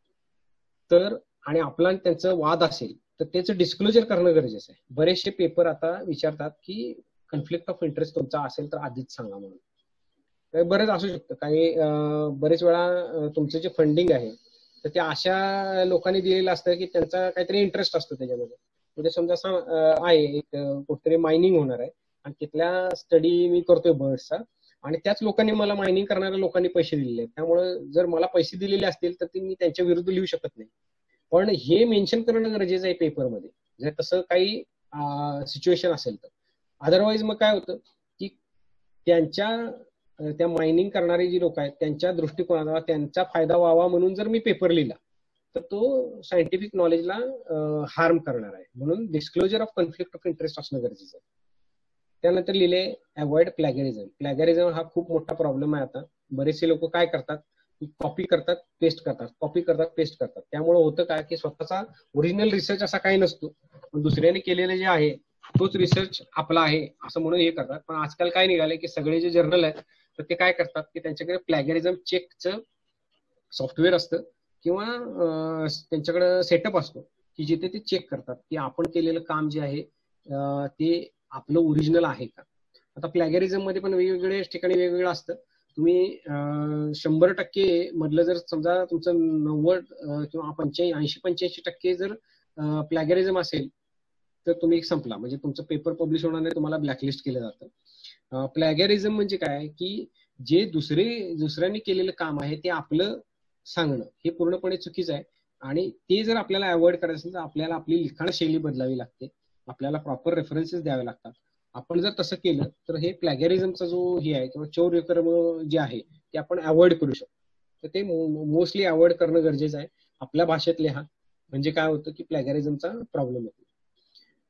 तर आणि आपला त्यांचं वाद असेल तर त्याचं डिस्क्लोजर करणं गरजेचं आहे. बरेचसे पेपर आता विचारतात की कॉन्फ्लिक्ट ऑफ इंटरेस्ट तुमचा असेल तर आधीच सांगा म्हणून. बरेच असू शकतं काही बरेच वेळा तुमचं जे फंडिंग आहे तर ते अशा लोकांनी दिलेलं असतं की त्यांचा काहीतरी इंटरेस्ट असतो त्याच्यामध्ये. म्हणजे समजा असं आहे एक कुठेतरी मायनिंग होणार आहे आणि तिथल्या स्टडी मी करतोय बर्ड्सचा आणि त्याच लोकांनी मला मायनिंग करणाऱ्या लोकांनी पैसे दिलेले आहेत, त्यामुळे जर मला पैसे दिलेले असतील तर ते मी त्यांच्या विरुद्ध लिहू शकत नाही. पण हे मेन्शन करणं गरजेचं आहे पेपरमध्ये जर तसं काही सिच्युएशन असेल तर. अदरवाईज मग काय होतं की त्यांच्या त्या मायनिंग करणारे जी लोक आहेत त्यांच्या दृष्टिकोनाला त्यांचा फायदा व्हावा म्हणून जर मी पेपर लिहिला तर तो सायंटिफिक नॉलेजला हार्म करणार आहे. म्हणून disclosure of conflict of interest असणं गरजेचं आहे. त्यानंतर लिहिले अवॉइड प्लॅगरिझम. प्लॅगरिझम हा खूप मोठा प्रॉब्लेम आहे. आता बरेचसे लोक काय करतात कॉपी करतात पेस्ट करतात कॉपी करतात पेस्ट करतात. त्यामुळे होतं काय की स्वतःचा ओरिजिनल रिसर्च असा काही नसतो, पण दुसऱ्याने केलेले जे आहे तोच रिसर्च आपला आहे असं म्हणून हे करतात. पण आजकाल काय निघालंय की सगळे जे जर्नल आहेत तर ते काय करतात की त्यांच्याकडे प्लॅगरिझम चेकचं सॉफ्टवेअर असतं किंवा त्यांच्याकडे सेटअप असतो की जिथे ते चेक करतात की आपण केलेलं काम जे आहे ते आपलं ओरिजिनल आहे का. आता प्लॅगरिझम मध्ये पण वेगवेगळे ठिकाणी वेगवेगळं असतं. तुम्ही शंभर टक्के मधलं जर समजा तुमचं नव्वद किंवा पंच्याऐंशी ऐंशी पंच्याऐंशी टक्के जर प्लॅगरिझम असेल तर तुम्ही संपला, म्हणजे तुमचं पेपर पब्लिश होणार नाही, तुम्हाला ब्लॅकलिस्ट केलं जातं. प्लॅगरिझम म्हणजे काय की जे दुसरे दुसऱ्यांनी केलेलं काम आहे ते आपलं सांगणं हे पूर्णपणे चुकीचं आहे आणि ते जर आपल्याला अवॉइड करायचं असेल तर आपल्याला आपली लिखाण शैली बदलावी लागते, आपल्याला प्रॉपर रेफरन्सेस द्यावे लागतात. आपण जर तसं केलं तर हे प्लॅगरिझमचा जो हे आहे किंवा चौर्यकर्म जे आहे ते आपण अवॉइड करू शकतो. तर ते मोस्टली अवॉइड करणं गरजेचं आहे. आपल्या भाषेत लिहा म्हणजे काय होतं की प्लॅगरिझमचा प्रॉब्लेम येतो.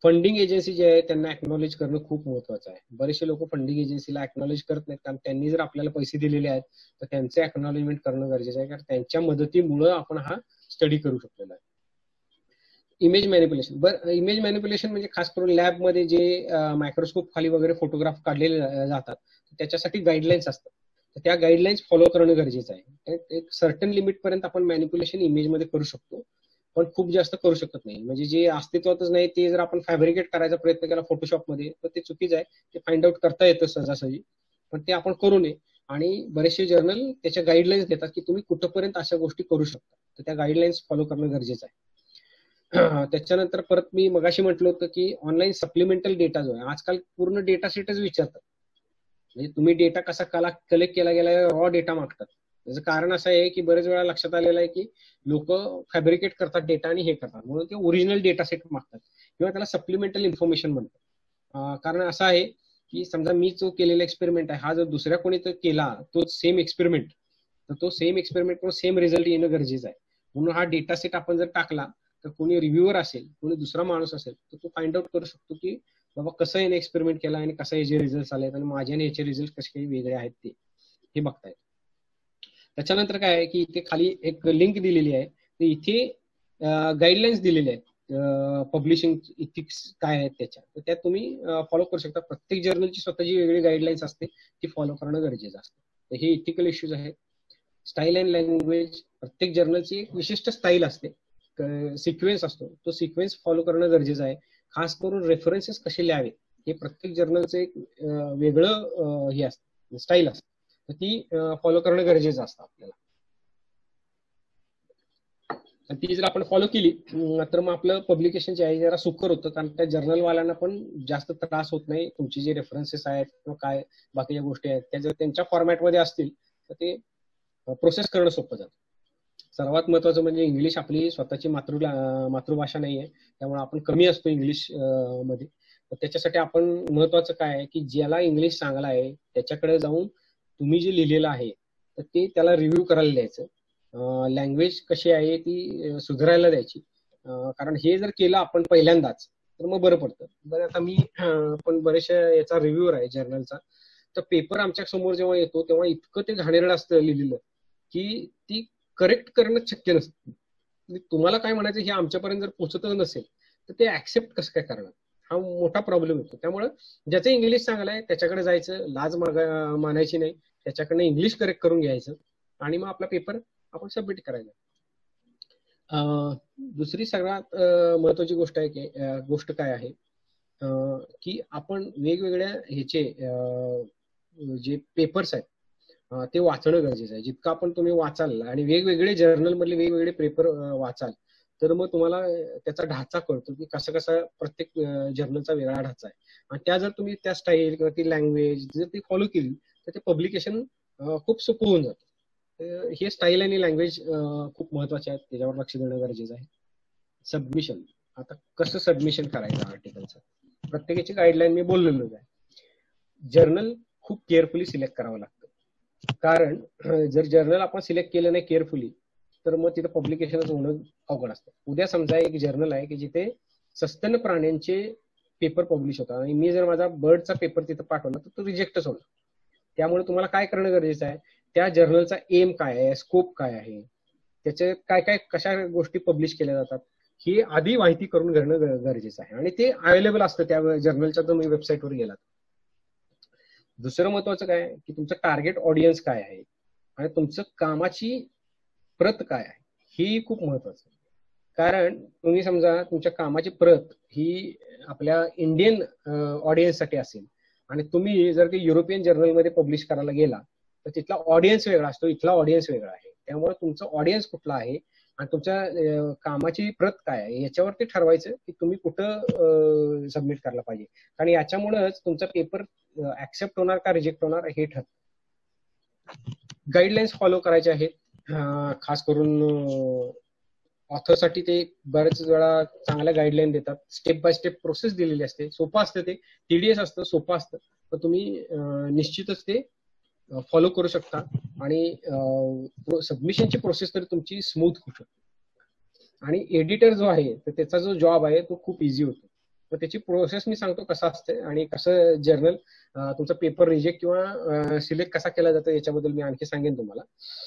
फंडिंग एजन्सी जे आहे त्यांना एक्नॉलेज करणं खूप महत्वाचं आहे. बरेचसे लोक फंडिंग एजन्सीला एक्नॉलेज करत नाहीत, कारण त्यांनी जर आपल्याला पैसे दिलेले आहेत तर त्यांचं एक्नॉलेजमेंट करणं गरजेचं आहे, कारण त्यांच्या मदतीमुळे आपण हा स्टडी करू शकलेला आहे. इमेज मॅनिप्युलेशन, बरं इमेज मॅनिप्युलेशन म्हणजे खास करून लॅबमध्ये जे मायक्रोस्कोप खाली वगैरे फोटोग्राफ काढलेले जातात त्याच्यासाठी गाईडलाईन्स असतात, तर त्या गाईडलाईन्स फॉलो करणं गरजेचं आहे. एक सर्टन लिमिट पर्यंत आपण मॅनिप्युलेशन इमेजमध्ये करू शकतो, पण खूप जास्त करू शकत नाही. म्हणजे जे अस्तित्वातच नाही ते जर आपण फॅब्रिकेट करायचा प्रयत्न केला फोटोशॉपमध्ये तर ते चुकीचं आहे. ते फाइंड आउट करता येतं सहजासहजी, पण ते आपण करू नये. आणि बरेचसे जर्नल त्याच्या गाईडलाईन्स देतात की तुम्ही कुठंपर्यंत अशा गोष्टी करू शकता, तर त्या गाईडलाईन्स फॉलो करणं गरजेचं आहे. त्याच्यानंतर परत मी मगाशी म्हटलं होतं की ऑनलाईन सप्लिमेंटल डेटा जो आहे, आजकाल पूर्ण डेटा सेटच विचारतात. म्हणजे तुम्ही डेटा कसा कलेक्ट केला गेला रॉ डेटा मागतात. त्याचं कारण असं आहे की बरेच वेळा लक्षात आलेलं आहे की लोक फॅब्रिकेट करतात डेटा आणि हे करतात, म्हणून ते ओरिजिनल डेटा सेट मागतात किंवा त्याला सप्लिमेंटल इन्फॉर्मेशन म्हणतात. कारण असं आहे की समजा मी जो केलेला एक्सपेरिमेंट आहे हा जर दुसऱ्या कोणी तर केला तो सेम एक्सपेरिमेंट, तर तो सेम एक्सपेरिमेंट किंवा सेम रिझल्ट येणं गरजेचं आहे. म्हणून हा डेटा सेट आपण जर टाकला तर कोणी रिव्ह्यूअर असेल, कोणी दुसरा माणूस असेल तर तो फाइंड आउट करू शकतो की बाबा कसं याने एक्सपेरिमेंट केला आणि कसं याचे रिझल्ट आले आणि माझ्या आणि याचे रिझल्ट कसे काही वेगळे आहेत ते हे बघतायत. त्याच्यानंतर काय आहे की इथे खाली एक लिंक दिलेली आहे, तर इथे गाईडलाईन्स दिलेले आहेत पब्लिशिंग इथिक्स काय आहेत त्याच्या, तर त्यात तुम्ही फॉलो करू शकता. प्रत्येक जर्नलची स्वतःची वेगळी गाईडलाईन्स असते, ती फॉलो करणं गरजेचं असतं. तर हे इथिकल इश्यूज आहेत. स्टाईल अँड लँग्वेज, प्रत्येक जर्नलची एक विशिष्ट स्टाईल असते, सिक्वेन्स असतो, तो सिक्वेन्स फॉलो करणं गरजेचं आहे. खास करून रेफरन्सेस कसे लिहावे हे प्रत्येक जर्नलचं एक वेगळं हे असतं, स्टाईल असतं, तर ती फॉलो करणं गरजेचं असतं आपल्याला. ती जर आपण फॉलो केली तर मग आपलं पब्लिकेशन जे आहे जरा सुकर होतं, कारण त्या जर्नलवाल्यांना पण जास्त त्रास होत नाही. तुमचे जे रेफरन्सेस आहेत किंवा काय बाकीच्या गोष्टी आहेत त्या जर त्यांच्या फॉर्मॅटमध्ये असतील तर ते प्रोसेस करणं सोपं जातं. सर्वात महत्वाचं म्हणजे इंग्लिश आपली स्वतःची मातृ मातृभाषा नाही आहे, त्यामुळे आपण कमी असतो इंग्लिश मध्ये. त्याच्यासाठी आपण महत्वाचं काय आहे की ज्याला इंग्लिश चांगला आहे त्याच्याकडे जाऊन तुम्ही जे लिहिलेलं आहे तर ते त्याला रिव्ह्यू करायला द्यायचं. लँग्वेज कशी आहे ती सुधारायला द्यायची, कारण हे जर केलं आपण पहिल्यांदाच तर मग बरं पडतं. बरं आता मी पण बरेचशा याचा रिव्ह्यूअर आहे जर्नलचा, तर पेपर आमच्या समोर जेव्हा येतो तेव्हा इतकं ते घाणेरडं असतं लिहिलेलं की ती करेक्ट करणं शक्य नसतं. तुम्हाला काय म्हणायचं हे आमच्यापर्यंत जर पोहोचतच नसेल तर ते ऍक्सेप्ट कसं काय करणार, हा मोठा प्रॉब्लेम येतो. त्यामुळे ज्याचं इंग्लिश चांगलं आहे त्याच्याकडे जायचं, लाज मागा मानायची नाही, त्याच्याकडनं इंग्लिश करेक्ट करून घ्यायचं आणि मग आपला पेपर आपण सबमिट करायचा. दुसरी सगळ्यात महत्वाची गोष्ट आहे की गोष्ट काय आहे की आपण वेगवेगळ्या ह्याचे जे पेपर्स आहेत ते वाचणं गरजेचं आहे. जितकं आपण तुम्ही वाचाल आणि वेगवेगळे जर्नल मधले वेगवेगळे पेपर वाचाल तर मग तुम्हाला त्याचा ढाचा कळतो की कसा कसा प्रत्येक जर्नलचा वेगळा ढाचा आहे, आणि त्या जर तुम्ही त्या स्टाईल किंवा ती लँग्वेज जर ती फॉलो केली तर ते पब्लिकेशन खूप सोपं होऊन जातं. हे स्टाईल आणि लँग्वेज खूप महत्वाचे आहेत, त्याच्यावर लक्ष देणं गरजेचं आहे. सबमिशन, आता कसं सबमिशन करायचं आर्टिकलचं प्रत्येकाची गाईडलाईन मी बोललेलो आहे. जर्नल खूप केअरफुली सिलेक्ट करावं लागतं, कारण जर जर्नल आपण सिलेक्ट केलं नाही केअरफुली तर मग तिथं पब्लिकेशनच होणं अवघड असतं. उद्या समजा एक जर्नल आहे की जिथे सस्तन प्राण्यांचे पेपर पब्लिश होतात आणि मी जर माझा बर्डचा पेपर तिथं पाठवला तर तो रिजेक्टच होणार. त्यामुळे तुम्हाला काय करणं गरजेचं आहे, त्या जर्नलचा एम काय आहे, स्कोप काय आहे, त्याचे काय काय कशा गोष्टी पब्लिश केल्या जातात ही आधी माहिती करून घेणं गरजेचं आहे, आणि ते अवेलेबल असतं त्या जर्नलच्या तुम्ही वेबसाईटवर गेलात. दुसरं महत्वाचं काय की तुमचं टार्गेट ऑडियन्स काय आहे आणि तुमचं कामाची प्रत काय आहे ही खूप महत्वाचं आहे. कारण तुम्ही समजा तुमच्या कामाची प्रत ही आपल्या इंडियन ऑडियन्ससाठी असेल आणि तुम्ही जर ते युरोपियन जर्नलमध्ये पब्लिश करायला गेला तर तिथला ऑडियन्स वेगळा असतो, इथला ऑडियन्स वेगळा आहे. त्यामुळे तुमचं ऑडियन्स कुठला आहे आणि तुमच्या कामाची प्रत काय आहे याच्यावरती ठरवायचं की तुम्ही कुठं सबमिट करायला पाहिजे, कारण याच्यामुळेच तुमचा पेपर ऍक्सेप्ट होणार का रिजेक्ट होणार हे ठरतं. गाईडलाईन्स फॉलो करायचे आहेत, खास करून ऑथरसाठी ते बरेच वेळा चांगल्या गाईडलाईन देतात, स्टेप बाय स्टेप प्रोसेस दिलेली असते, सोपं असतं, ते टीडीएस असतं, सोपं असतं, तर तुम्ही निश्चितच ते फॉलो करू शकता आणि सबमिशनची प्रोसेस तर तुमची स्मूथ होऊ शकते. आणि एडिटर जो आहे तर त्याचा जो जॉब आहे तो खूप इझी होतो. मग त्याची प्रोसेस मी सांगतो कसं असते आणि कसं जर्नल तुमचा पेपर रिजेक्ट किंवा सिलेक्ट कसा केला जातो याच्याबद्दल मी आणखी सांगेन तुम्हाला.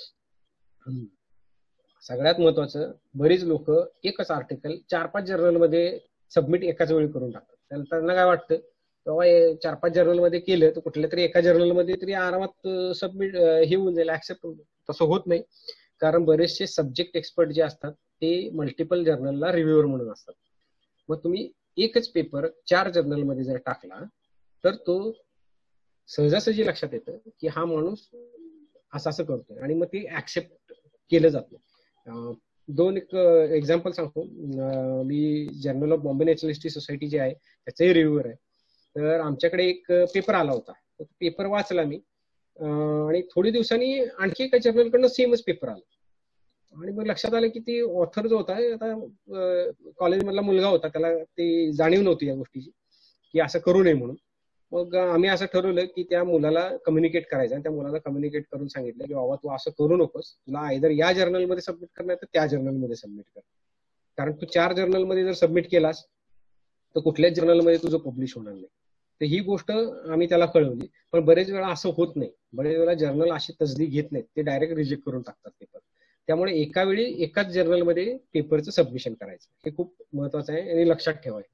सगळ्यात महत्वाचं, बरीच लोक एकच आर्टिकल चार पाच जर्नलमध्ये सबमिट एकाच वेळी करून टाकतात. त्यांना काय वाटतं तेव्हा चार पाच जर्नलमध्ये केलं तर कुठल्या तरी एका जर्नलमध्ये तरी आरामात सबमिट हे होऊन जाईल, ऍक्सेप्ट होऊन जाईल. तसं होत नाही, कारण बरेचसे सब्जेक्ट एक्सपर्ट जे असतात ते मल्टिपल जर्नलला रिव्ह्यूअर म्हणून असतात. मग तुम्ही एकच पेपर चार जर्नलमध्ये जर टाकला तर तो सहजासहजी लक्षात येतं की हा माणूस असं असं करतोय आणि मग ते ऍक्सेप्ट केलं जातं. दोन एक एक्झाम्पल सांगतो. मी journal of Bombay naturalistic society जे आहे त्याचंही रिव्ह्यूअर आहे. तर आमच्याकडे एक पेपर आला होता, पेपर वाचला मी आणि थोडी दिवसांनी आणखी एका जर्नलकडनं सेमच पेपर आला आणि मग लक्षात आलं की ती ऑथर जो होता, आता कॉलेजमधला मुलगा होता, त्याला ती जाणीव नव्हती या गोष्टीची की असं करू नये म्हणून. मग आम्ही असं ठरवलं की त्या मुलाला कम्युनिकेट करायचं आणि त्या मुलाला कम्युनिकेट करून सांगितलं की बाबा तू असं करू नकोस, तुला आयदर या जर्नलमध्ये सबमिट करणार तर त्या जर्नलमध्ये सबमिट कर, कारण तू चार जर्नलमध्ये जर सबमिट केलास तर कुठल्याच जर्नलमध्ये तुझं पब्लिश होणार नाही. तर ही गोष्ट आम्ही त्याला कळवली, पण बरेच वेळा असं होत नाही. बरेच वेळा जर्नल अशी तसदी घेत नाहीत, ते डायरेक्ट रिजेक्ट करून टाकतात पेपर. त्यामुळे एका वेळी एकाच जर्नलमध्ये पेपरचं सबमिशन करायचं हे खूप महत्वाचं आहे आणि लक्षात ठेवायचं.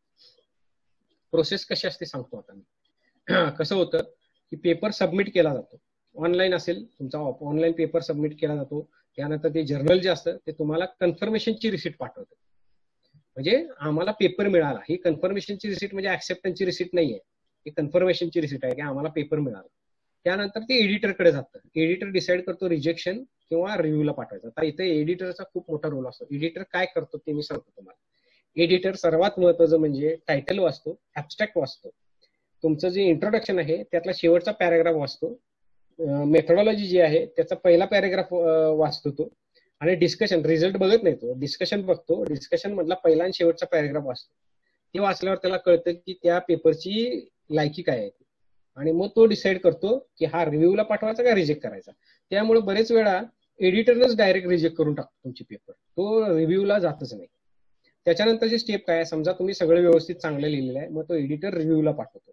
प्रोसेस कशी असते सांगतो आता मी. कसं होतं की पेपर सबमिट केला जातो, ऑनलाईन असेल तुमचा ऑनलाईन पेपर सबमिट केला जातो. त्यानंतर ते जर्नल जे असतं ते तुम्हाला कन्फर्मेशनची रिसिट पाठवतं, म्हणजे आम्हाला पेपर मिळाला. ही कन्फर्मेशनची रिसिट म्हणजे ऍक्सेप्टन्सची रिसिट नाहीये, ही कन्फर्मेशनची रिसिट आहे की आम्हाला पेपर मिळाला. त्यानंतर ते एडिटरकडे जातं, एडिटर डिसाईड करतो रिजेक्शन किंवा रिव्ह्यूला पाठवायचं. आता इथे एडिटरचा खूप मोठा रोल असतो. एडिटर काय करतो ते मी सांगतो तुम्हाला. एडिटर सर्वात महत्वाचं म्हणजे टायटल वाचतो, ऍबस्ट्रॅक्ट वाचतो, तुमचं जे इंट्रोडक्शन आहे त्यातला शेवटचा पॅराग्राफ वाचतो, मेथोडॉलॉजी जी आहे त्याचा पहिला पॅराग्राफ वाचतो तो, आणि डिस्कशन रिझल्ट बघत नाही तो, डिस्कशन बघतो, डिस्कशन मधला पहिला आणि शेवटचा पॅराग्राफ वाचतो. ते वाचल्यावर त्याला कळतं की त्या पेपरची लायकी काय आहे आणि मग तो डिसाईड करतो की हा रिव्ह्यूला पाठवायचा का रिजेक्ट करायचा. त्यामुळे बरेच वेळा एडिटरनच डायरेक्ट रिजेक्ट करून टाकतो तुमची पेपर, तो रिव्ह्यूला जातच नाही. त्याच्यानंतरची स्टेप काय, समजा तुम्ही सगळं व्यवस्थित चांगलं लिहिलेलं आहे, मग तो एडिटर रिव्ह्यूला पाठवतो.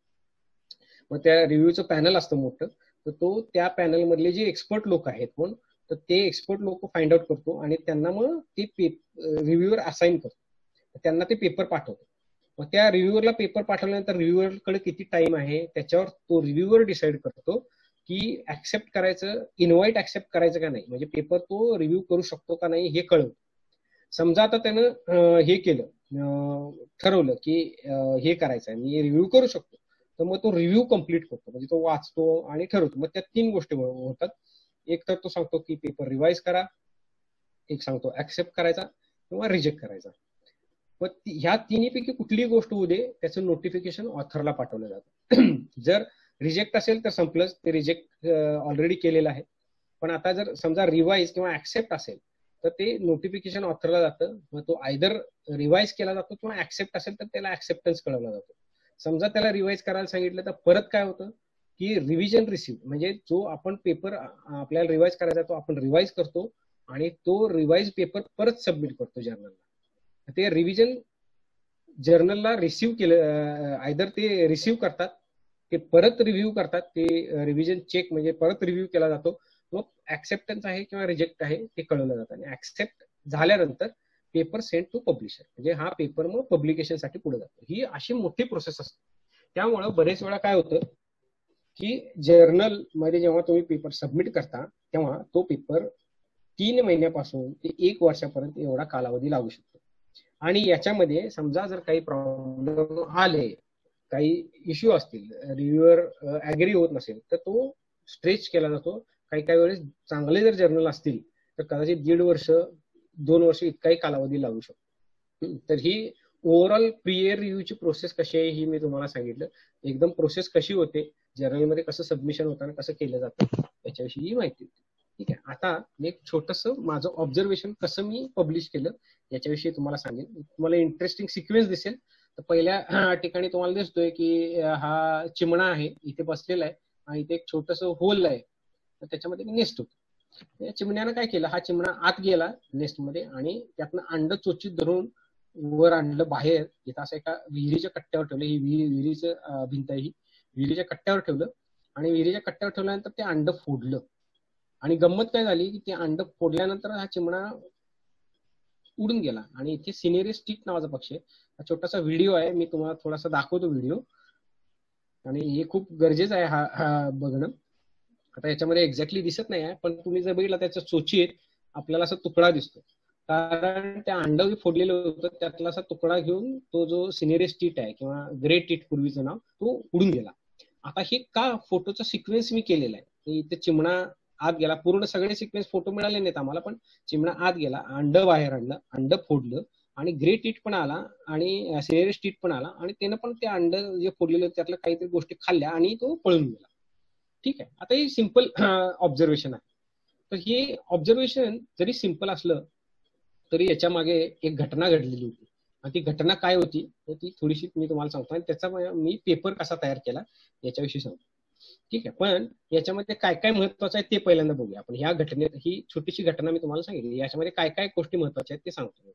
मग त्या रिव्ह्यूचं पॅनल असतं मोठं, तर तो त्या पॅनल मधले जे एक्सपर्ट लोक आहेत म्हणून तर ते एक्सपर्ट लोक फाइंड आउट करतो आणि त्यांना मग ते रिव्ह्यूअर असाइन करतो, त्यांना ते पेपर पाठवतो. मग त्या रिव्ह्यूअरला पेपर पाठवल्यानंतर रिव्ह्यूअरकडे किती टाइम आहे त्याच्यावर तो रिव्ह्यूअर डिसाईड करतो की ऍक्सेप्ट करायचं, इन्व्हाइट ऍक्सेप्ट करायचं का नाही, म्हणजे पेपर तो रिव्ह्यू करू शकतो का नाही हे कळवतो. समजा आता त्यानं हे केलं, ठरवलं की हे करायचं आहे, मी रिव्ह्यू करू शकतो, तर मग तो रिव्ह्यू कम्प्लीट करतो, म्हणजे तो वाचतो आणि ठरवतो. मग त्यात तीन गोष्टी होतात. एक तर तो सांगतो की पेपर रिवाइज करा, एक सांगतो ऍक्सेप्ट करायचा किंवा रिजेक्ट करायचा. मग ह्या तिन्हीपैकी कुठलीही गोष्ट होऊ दे त्याचं नोटिफिकेशन ऑथरला पाठवलं जातं. जर रिजेक्ट असेल तर संपलंच, ते रिजेक्ट ऑलरेडी केलेलं आहे. पण आता जर समजा रिवाइज किंवा ऍक्सेप्ट असेल तर ते नोटिफिकेशन ऑथरला जातं, मग तो आयदर रिवाइज केला जातो किंवा ऍक्सेप्ट असेल तर त्याला ऍक्सेप्टन्स कळवला जातो. समजा त्याला रिवाइज करायला सांगितलं तर परत काय होतं की रिव्हिजन रिसिव्ह, म्हणजे जो आपण पेपर आपल्याला रिवाइज करायचा तो आपण रिवाइज करतो आणि तो रिवाइज पेपर परत सबमिट करतो जर्नलला. ते रिव्हिजन जर्नलला रिसिव्ह केलं, आयदर ते रिसिव्ह करतात, ते परत रिव्ह्यू करतात, ते रिव्हिजन चेक म्हणजे परत रिव्ह्यू केला जातो, मग ऍक्सेप्टन्स आहे किंवा रिजेक्ट आहे ते कळवलं जातं. आणि ऍक्सेप्ट झाल्यानंतर पेपर सेंड टू पब्लिशर, म्हणजे हा पेपर मग पब्लिकेशनसाठी पुढे जातो. ही अशी मोठी प्रोसेस असते. त्यामुळं बरेच वेळा काय होतं की जर्नल मध्ये जेव्हा तुम्ही पेपर सबमिट करता तेव्हा तो पेपर तीन महिन्यापासून ते एक वर्षापर्यंत एवढा कालावधी लागू शकतो. आणि याच्यामध्ये समजा जर काही प्रॉब्लेम आले, काही इश्यू असतील, रिव्ह्यूअर ऍग्री होत नसेल तर तो स्ट्रेच केला जातो. काही काही वेळेस चांगले जर जर्नल असतील तर कदाचित दीड वर्ष दोन वर्ष इतकाही कालावधी लागू शकतो. तर ही ओव्हरऑल प्रियर रिव्ह्यूची प्रोसेस कशी आहे ही मी तुम्हाला सांगितलं. एकदम प्रोसेस कशी होते, जर्नलमध्ये कसं सबमिशन होतं कसं केलं जातं याच्याविषयी ही माहिती होती. ठीक आहे, आता एक छोटंसं माझं ऑब्झर्वेशन कसं मी पब्लिश केलं याच्याविषयी तुम्हाला सांगेन. तुम्हाला इंटरेस्टिंग सिक्वेन्स दिसेल. तर पहिल्या ठिकाणी तुम्हाला दिसतोय की हा चिमणा आहे, इथे बसलेला आहे आणि इथे एक छोटंसं होल आहे, तर त्याच्यामध्ये नेस्ट होतो. या चिमण्यानं काय केलं, हा चिमणा आत गेला नेस्ट मध्ये आणि त्यातनं अंड चोचीत धरून वर आणलं बाहेर, इथं असं एका विहिरीच्या कट्ट्यावर ठेवलं. ही विहीर विहिरीचं भिंत आहे, ही विहिरीच्या कट्ट्यावर ठेवलं आणि विहिरीच्या कट्ट्यावर ठेवल्यानंतर ते अंड फोडलं. आणि गंमत काय झाली की ते अंड फोडल्यानंतर हा चिमणा उडून गेला. आणि इथे सिनेरियस टीट नावाचा पक्षी आहे. हा छोटासा व्हिडिओ आहे, मी तुम्हाला थोडासा दाखवतो व्हिडिओ, आणि हे खूप गरजेचं आहे हा, हा बघणं. आता याच्यामध्ये एक्झॅक्टली दिसत नाही आहे, पण तुम्ही जर बघितलं त्याच्या चोचीत आपल्याला असा तुकडा दिसतो, कारण त्या अंड फोडलेलं होतं त्यातला असा तुकडा घेऊन तो जो सिनेरियस टीट आहे किंवा ग्रे टीट पूर्वीचं नाव, तो उडून गेला. आता हे का फोटोचा सिक्वेन्स मी केलेला आहे, इथे चिमणा आत गेला, पूर्ण सगळे सिक्वेन्स फोटो मिळाले नाहीत आम्हाला, पण चिमणा आत गेला, अंड बाहेर आणलं, अंड फोडलं आणि ग्रे टीट पण आला आणि सिनेरियस टीट पण आला, आणि त्यानं पण ते अंड जे फोडलेलं त्यातल्या काहीतरी गोष्टी खाल्ल्या आणि तो पळून गेला. ठीक आहे, आता हे सिम्पल ऑब्झर्वेशन आहे. तर हे ऑब्झर्वेशन जरी सिम्पल असलं तरी याच्या मागे एक घटना घडलेली होती, आणि ती घटना काय होती तर ती थोडीशी मी तुम्हाला सांगतो, आणि त्याचा मी पेपर कसा तयार केला याच्याविषयी सांगतो. ठीक आहे, पण याच्यामध्ये काय काय महत्वाचं आहे ते पहिल्यांदा बघूया आपण. ह्या घटनेत, ही छोटीशी घटना मी तुम्हाला सांगितली, याच्यामध्ये काय काय गोष्टी महत्वाच्या आहेत ते सांगतो.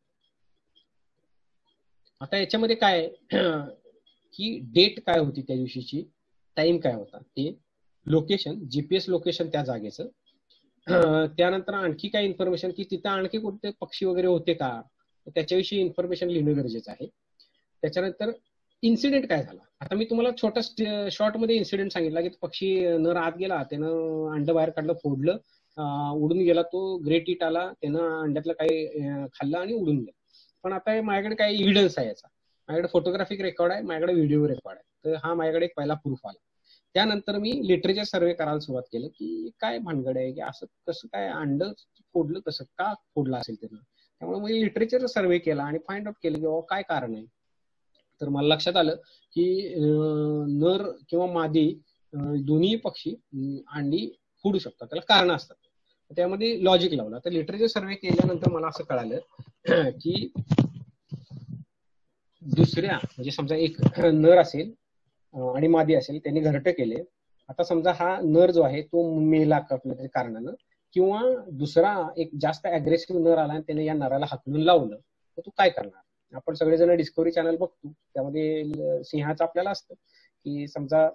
आता याच्यामध्ये काय की डेट काय होती त्या दिवशीची, टाइम काय होता, ते लोकेशन, जीपीएस लोकेशन त्या जागेचं, त्यानंतर आणखी काय इन्फॉर्मेशन की तिथं आणखी कोणते पक्षी वगैरे होते का, त्याच्याविषयी इन्फॉर्मेशन लिहिणं गरजेचं आहे. त्याच्यानंतर इन्सिडेंट काय झाला. आता मी तुम्हाला छोटा शॉर्ट मध्ये इन्सिडेंट सांगितला की पक्षी नर आत गेला, त्यानं अंड बाहेर काढलं, फोडलं, उडून गेला, तो ग्रे टीट आला, त्यानं अंड्यातलं काही खाल्लं आणि उडून गेला. पण आता माझ्याकडे काही एव्हिडन्स आहे याचा, माझ्याकडे फोटोग्राफिक रेकॉर्ड आहे, माझ्याकडे व्हिडिओ रेकॉर्ड आहे. तर हा माझ्याकडे एक पहिला प्रूफ आला. त्यानंतर मी लिटरेचर सर्वे करायला सुरुवात केलं की काय भानगड आहे, की असं कसं काय अंड फोडलं, कसं का फोडलं असेल त्यानं. त्यामुळे मी लिटरेचर सर्वे केला आणि फाइंड आउट केलं की बाबा काय कारण आहे. तर मला लक्षात आलं की नर किंवा मादी दोन्ही पक्षी अंडी फोडू शकतात, त्याला कारण असतात. त्यामध्ये लॉजिक लावलं. तर लिटरेचर सर्वे केल्यानंतर मला असं कळालं की दुसऱ्या, म्हणजे समजा एक नर असेल आणि मादी असेल, त्यांनी घरटे केले. आता समजा हा नर जो आहे तो मेला कुठल्या तरी कारणानं, किंवा दुसरा एक जास्त अग्रेसिव्ह नर आला आणि त्याने या नराला हाकलून लावलं, तर तू काय करणार. आपण सगळेजण डिस्कवरी चॅनल बघतो, त्यामध्ये सिंहाचं आपल्याला असतं की समजा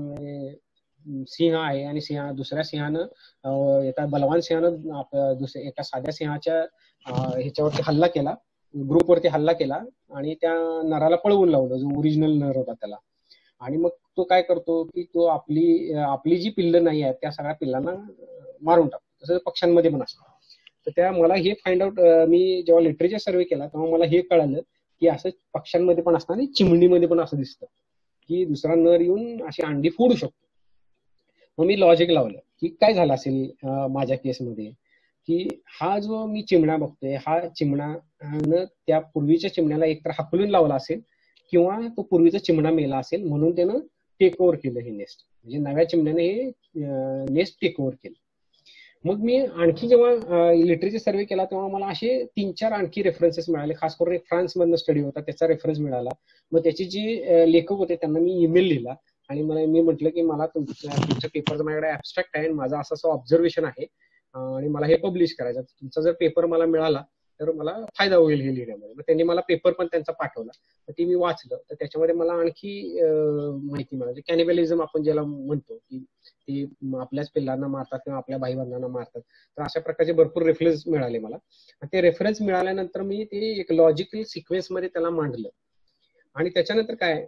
सिंह आहे आणि सिंह दुसऱ्या सिंहानं, एका बलवान सिंहानं दुसऱ्या एका साध्या सिंहाच्या ह्याच्यावरती हल्ला केला, ग्रुपवरती हल्ला केला आणि त्या नराला पळवून लावलं, जो ओरिजिनल नर होता त्याला. आणि मग तो काय करतो की तो आपली आपली जी पिल्लं नाही आहेत त्या सगळ्या पिल्लांना मारून टाकतो. तसं पक्ष्यांमध्ये पण असतं. तर त्या मला हे फाइंड आउट, मी जेव्हा लिटरेचर सर्वे केला तेव्हा मला हे कळालं की असं पक्ष्यांमध्ये पण असतं आणि चिमणीमध्ये पण असं दिसतं की दुसरा नर येऊन अशी अंडी फोडू शकतो. मग मी लॉजिक लावलं की काय झालं असेल माझ्या केसमध्ये, की हा जो मी चिमणा बघतोय, हा चिमणा त्या पूर्वीच्या चिमण्याला एकतर हाकलून लावला असेल किंवा तो पूर्वीचा चिमणा मेला असेल, म्हणून त्यानं टेक ओव्हर केलं हे नेस्ट, म्हणजे नव्या चिमण्याने हे नेस्ट टेक ओव्हर केलं. मग मी आणखी जेव्हा लिटरेचर सर्वे केला तेव्हा मला असे तीन चार आणखी रेफरन्सेस मिळाले. खास करून एक फ्रान्समधनं स्टडी होता, त्याचा रेफरन्स मिळाला. मग त्याचे जे लेखक होते त्यांना मी ईमेल लिहिला आणि मला मी म्हटलं की मला तुमच्या तुमच्या पेपरचा माझ्याकडे ऍबस्ट्रॅक्ट आहे, माझं असं असं ऑब्झर्वेशन आहे आणि मला हे पब्लिश करायचं. तुमचा जर पेपर मला मिळाला तर मला फायदा होईल हे लिहिण्यामध्ये. मग त्यांनी मला पेपर पण त्यांचा पाठवला, तर ती मी वाचलं. तर त्याच्यामध्ये मला आणखी माहिती मिळाली. कॅनिबलिझम आपण ज्याला म्हणतो की ती आपल्याच पिल्लांना मारतात किंवा आपल्या भाई बंधांना मारतात, तर अशा प्रकारचे भरपूर रेफरन्स मिळाले मला. ते रेफरन्स मिळाल्यानंतर मी ते एक लॉजिकल सिक्वेन्स मध्ये त्याला मांडलं. आणि त्याच्यानंतर काय,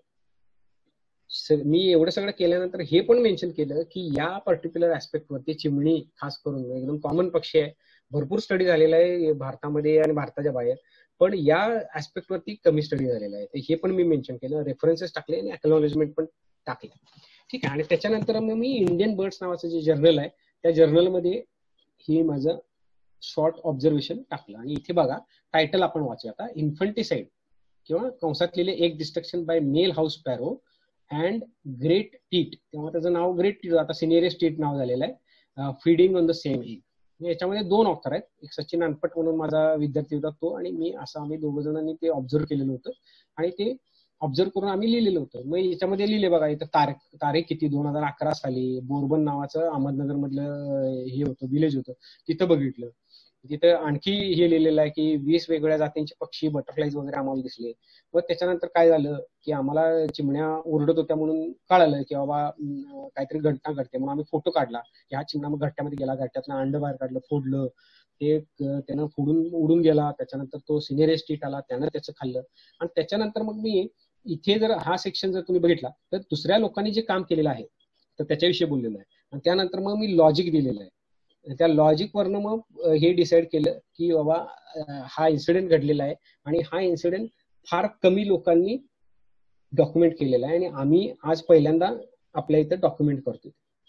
मी एवढं सगळं केल्यानंतर हे पण मेन्शन केलं की या पर्टिक्युलर ऍस्पेक्टवरती चिमणी खास करून एकदम कॉमन पक्षी आहे, भरपूर स्टडी झालेला आहे भारतामध्ये आणि भारताच्या बाहेर, पण या ऍस्पेक्ट वरती कमी स्टडी झालेला आहे. हे पण मी मेन्शन केलं, रेफरन्सेस टाकले आणि एक्नॉलेजमेंट पण टाकले. ठीक आहे. आणि त्याच्यानंतर मग मी इंडियन बर्ड्स नावाचं जे जर्नल आहे त्या जर्नलमध्ये हे माझं शॉर्ट ऑब्झर्वेशन टाकलं. आणि इथे बघा टायटल आपण वाचूया आता, इन्फंटिसाइड किंवा कंसात लिहिले एक destruction by male house sparrow and great tit, तेव्हा त्याचं नाव ग्रेट टीट, आता सिनेरियस टीट नाव झालेलं आहे, feeding on the same egg. याच्यामध्ये दोन ऑथर आहेत, एक सचिन अनपट म्हणून माझा विद्यार्थी होता तो आणि मी, असं आम्ही दोघ जणांनी ते ऑब्झर्व केलेलं होतं आणि ते ऑब्झर्व करून आम्ही लिहिलेलं होतं. मग याच्यामध्ये लिहिले बघा, इथं तारीख तारीख किती, दोन हजार अकरा साली बोरबन नावाचं अहमदनगर मधलं हे होतं, विलेज होतं, तिथं बघितलं. तिथे आणखी हे लिहिलेलं आहे की वीस वेगवेगळ्या जातींचे पक्षी, बटरफ्लाईज वगैरे आम्हाला दिसले. मग त्याच्यानंतर काय झालं की आम्हाला चिमण्या ओरडत होत्या म्हणून कळालं की बाबा काहीतरी घटना घडते, म्हणून आम्ही फोटो काढला. ह्या चिमणा मग घरट्यामध्ये गेला, घरट्यातनं अंड बाहेर काढलं, फोडलं, ते त्यानं फोडून उडून गेला. त्याच्यानंतर तो सिनियर एस्टीट आला, त्यानं त्याचं खाल्लं. आणि त्याच्यानंतर मग मी इथे जर हा सेक्शन जर तुम्ही बघितला तर दुसऱ्या लोकांनी जे काम केलेलं आहे तर त्याच्याविषयी बोललेलं आहे. आणि त्यानंतर मग मी लॉजिक दिलेलं आहे. त्या लॉजिक वरनं मग हे डिसाईड केलं की बाबा हा इन्सिडेंट घडलेला आहे आणि हा इन्सिडेंट फार कमी लोकांनी डॉक्युमेंट केलेला आहे आणि आम्ही आज पहिल्यांदा आपल्या इथं डॉक्युमेंट करतोय.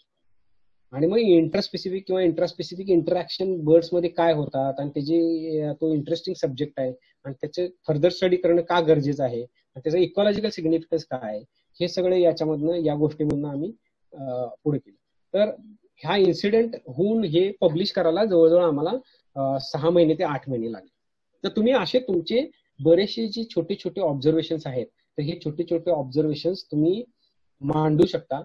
आणि मग इंटरस्पेसिफिक किंवा इंट्रास्पेसिफिक इंटरॅक्शन बर्ड्स मध्ये काय होतात आणि त्याची तो इंटरेस्टिंग सब्जेक्ट आहे आणि त्याचे फर्दर स्टडी करणं का गरजेचं आहे, त्याचा इकॉलॉजिकल सिग्निफिकन्स काय आहे, हे सगळे याच्यामधनं या गोष्टीमधनं आम्ही पुढे केलं. तर ह्या इन्सिडेंट होऊन हे पब्लिश करायला जवळजवळ आम्हाला सहा महिने ते आठ महिने लागले. तर तुम्ही असे तुमचे बरेचसे जे छोटे छोटे ऑब्झर्वेशन्स आहेत तर हे छोटे छोटे ऑब्झर्वेशन्स तुम्ही मांडू शकता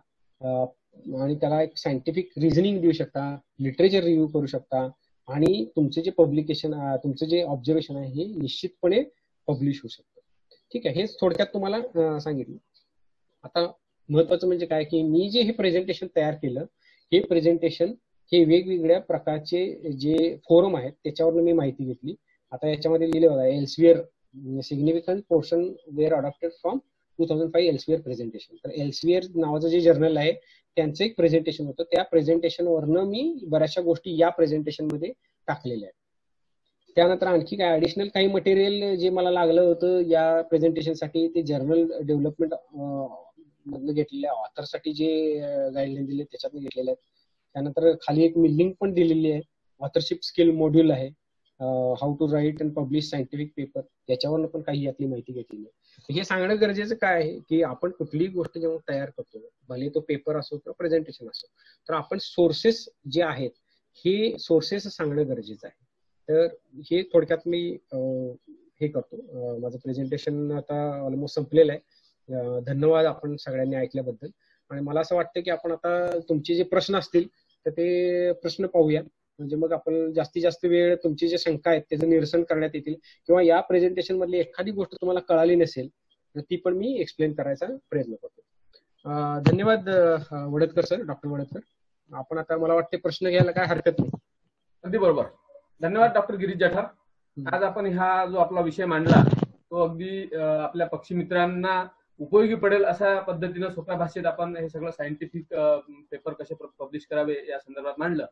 आणि त्याला एक सायंटिफिक रिझनिंग देऊ शकता, लिटरेचर रिव्ह्यू करू शकता आणि तुमचे जे पब्लिकेशन, तुमचं जे ऑब्झर्वेशन आहे हे निश्चितपणे पब्लिश होऊ शकतं. ठीक आहे, हेच थोडक्यात तुम्हाला सांगितलं. आता महत्वाचं म्हणजे काय की मी जे हे प्रेझेंटेशन तयार केलं, हे प्रेझेंटेशन हे वेगवेगळ्या प्रकारचे जे फोरम आहेत त्याच्यावर मी माहिती घेतली. आता याच्यामध्ये लिहिलं होतं Elsevier significant portion were adopted from two thousand five Elsevier presentation. तर एल्सवियर नावाचं जे जर्नल आहे त्यांचं एक प्रेझेंटेशन होतं. त्या प्रेझेंटेशन वरनं मी बऱ्याचशा गोष्टी या प्रेझेंटेशन मध्ये टाकलेल्या आहेत. त्यानंतर आणखी काय ऍडिशनल काही मटेरियल जे मला लागलं होतं या प्रेझेंटेशनसाठी ते जर्नल डेव्हलपमेंट मधनं घेतलेले, ऑथरसाठी जे गाईडलाईन दिले त्याच्यातनं घेतलेले आहेत. त्यानंतर खाली एक मी लिंक पण दिलेली आहे, ऑथरशिप स्किल मॉड्यूल आहे, how to write and publish scientific paper, त्याच्यावरनं पण काही यातली माहिती घेतलेली आहे. हे सांगणं गरजेचं काय आहे की आपण कुठलीही गोष्ट जेव्हा तयार करतो, भले तो पेपर असो किंवा प्रेझेंटेशन असो, तर आपण सोर्सेस जे आहेत हे सोर्सेस सांगणं गरजेचं आहे. तर हे थोडक्यात मी हे करतो. माझं प्रेझेंटेशन आता ऑलमोस्ट संपलेलं आहे. धन्यवाद आपण सगळ्यांनी ऐकल्याबद्दल. आणि मला असं वाटतं की आपण आता तुमचे जे प्रश्न असतील तर ते प्रश्न पाहूया, म्हणजे मग आपण जास्तीत जास्त वेळ तुमची जे शंका आहेत त्याचं निरसन करण्यात येतील किंवा या प्रेझेंटेशन मधली एखादी गोष्ट तुम्हाला कळाली नसेल तर ती पण मी एक्सप्लेन करायचा प्रयत्न करतो. धन्यवाद वडतकर सर, डॉक्टर वडतकर. आपण आता मला वाटते प्रश्न घ्यायला काय हरकत नाही. अगदी बरोबर. धन्यवाद डॉक्टर गिरीश जठार. आज आपण हा जो आपला विषय मांडला तो अगदी आपल्या पक्षी मित्रांना उपयोगी पडेल अशा पद्धतीनं सोप्या भाषेत आपण हे सगळं सायंटिफिक पेपर कसे पब्लिश करावे या संदर्भात मांडलं.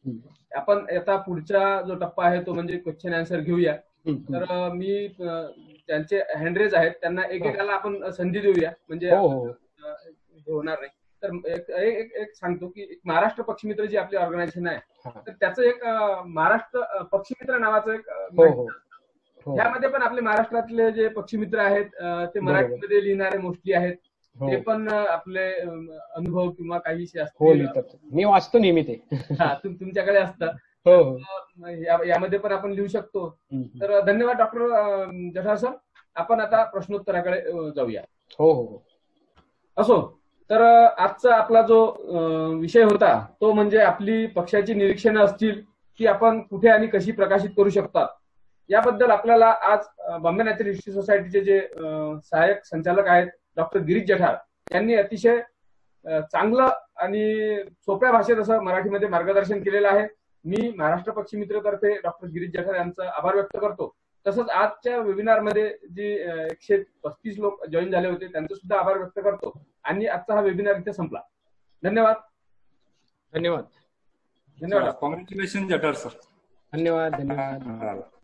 आपण आता पुढचा जो टप्पा आहे तो म्हणजे क्वेश्चन आन्सर घेऊया. तर मी त्यांचे हँडरेज आहेत त्यांना एकेकाला आपण संधी देऊया, म्हणजे होणार नाही. तर एक एक, एक सांगतो की एक महाराष्ट्र पक्षी मित्र जी आपली ऑर्गनायझेशन आहे तर त्याचं एक महाराष्ट्र पक्षी मित्र नावाचं एक, त्यामध्ये पण आपले महाराष्ट्रातले जे पक्षी मित्र आहेत ते मराठीमध्ये लिहिणारे मोस्टली आहेत, ते पण आपले अनुभव किंवा काही विषय असतात मी वाचतो नेहमी ते तुमच्याकडे असतात, यामध्ये पण आपण लिहू शकतो. तर धन्यवाद डॉक्टर जठार सर. आपण आता प्रश्नोत्तराकडे जाऊया. हो हो असो. तर आजचा आपला जो विषय होता तो म्हणजे आपली पक्षाची निरीक्षणं असतील की आपण कुठे आणि कशी प्रकाशित करू शकतात याबद्दल आपल्याला आज बॉम्बे नॅचरल हिस्ट्री सोसायटीचे जे सहाय्यक संचालक आहेत डॉक्टर गिरीश जठार यांनी अतिशय चांगलं आणि सोप्या भाषेत असं मराठीमध्ये मार्गदर्शन केलेलं आहे. मी महाराष्ट्र पक्षी मित्रतर्फे डॉक्टर गिरीश जठार यांचा आभार व्यक्त करतो. तसंच आजच्या वेबिनारमध्ये जी एकशे पस्तीस लोक जॉईन झाले होते त्यांचा सुद्धा आभार व्यक्त करतो आणि आजचा हा वेबिनार इथे संपला. धन्यवाद. धन्यवाद. धन्यवाद. Congratulation Jathar sir. धन्यवाद. धन्यवाद.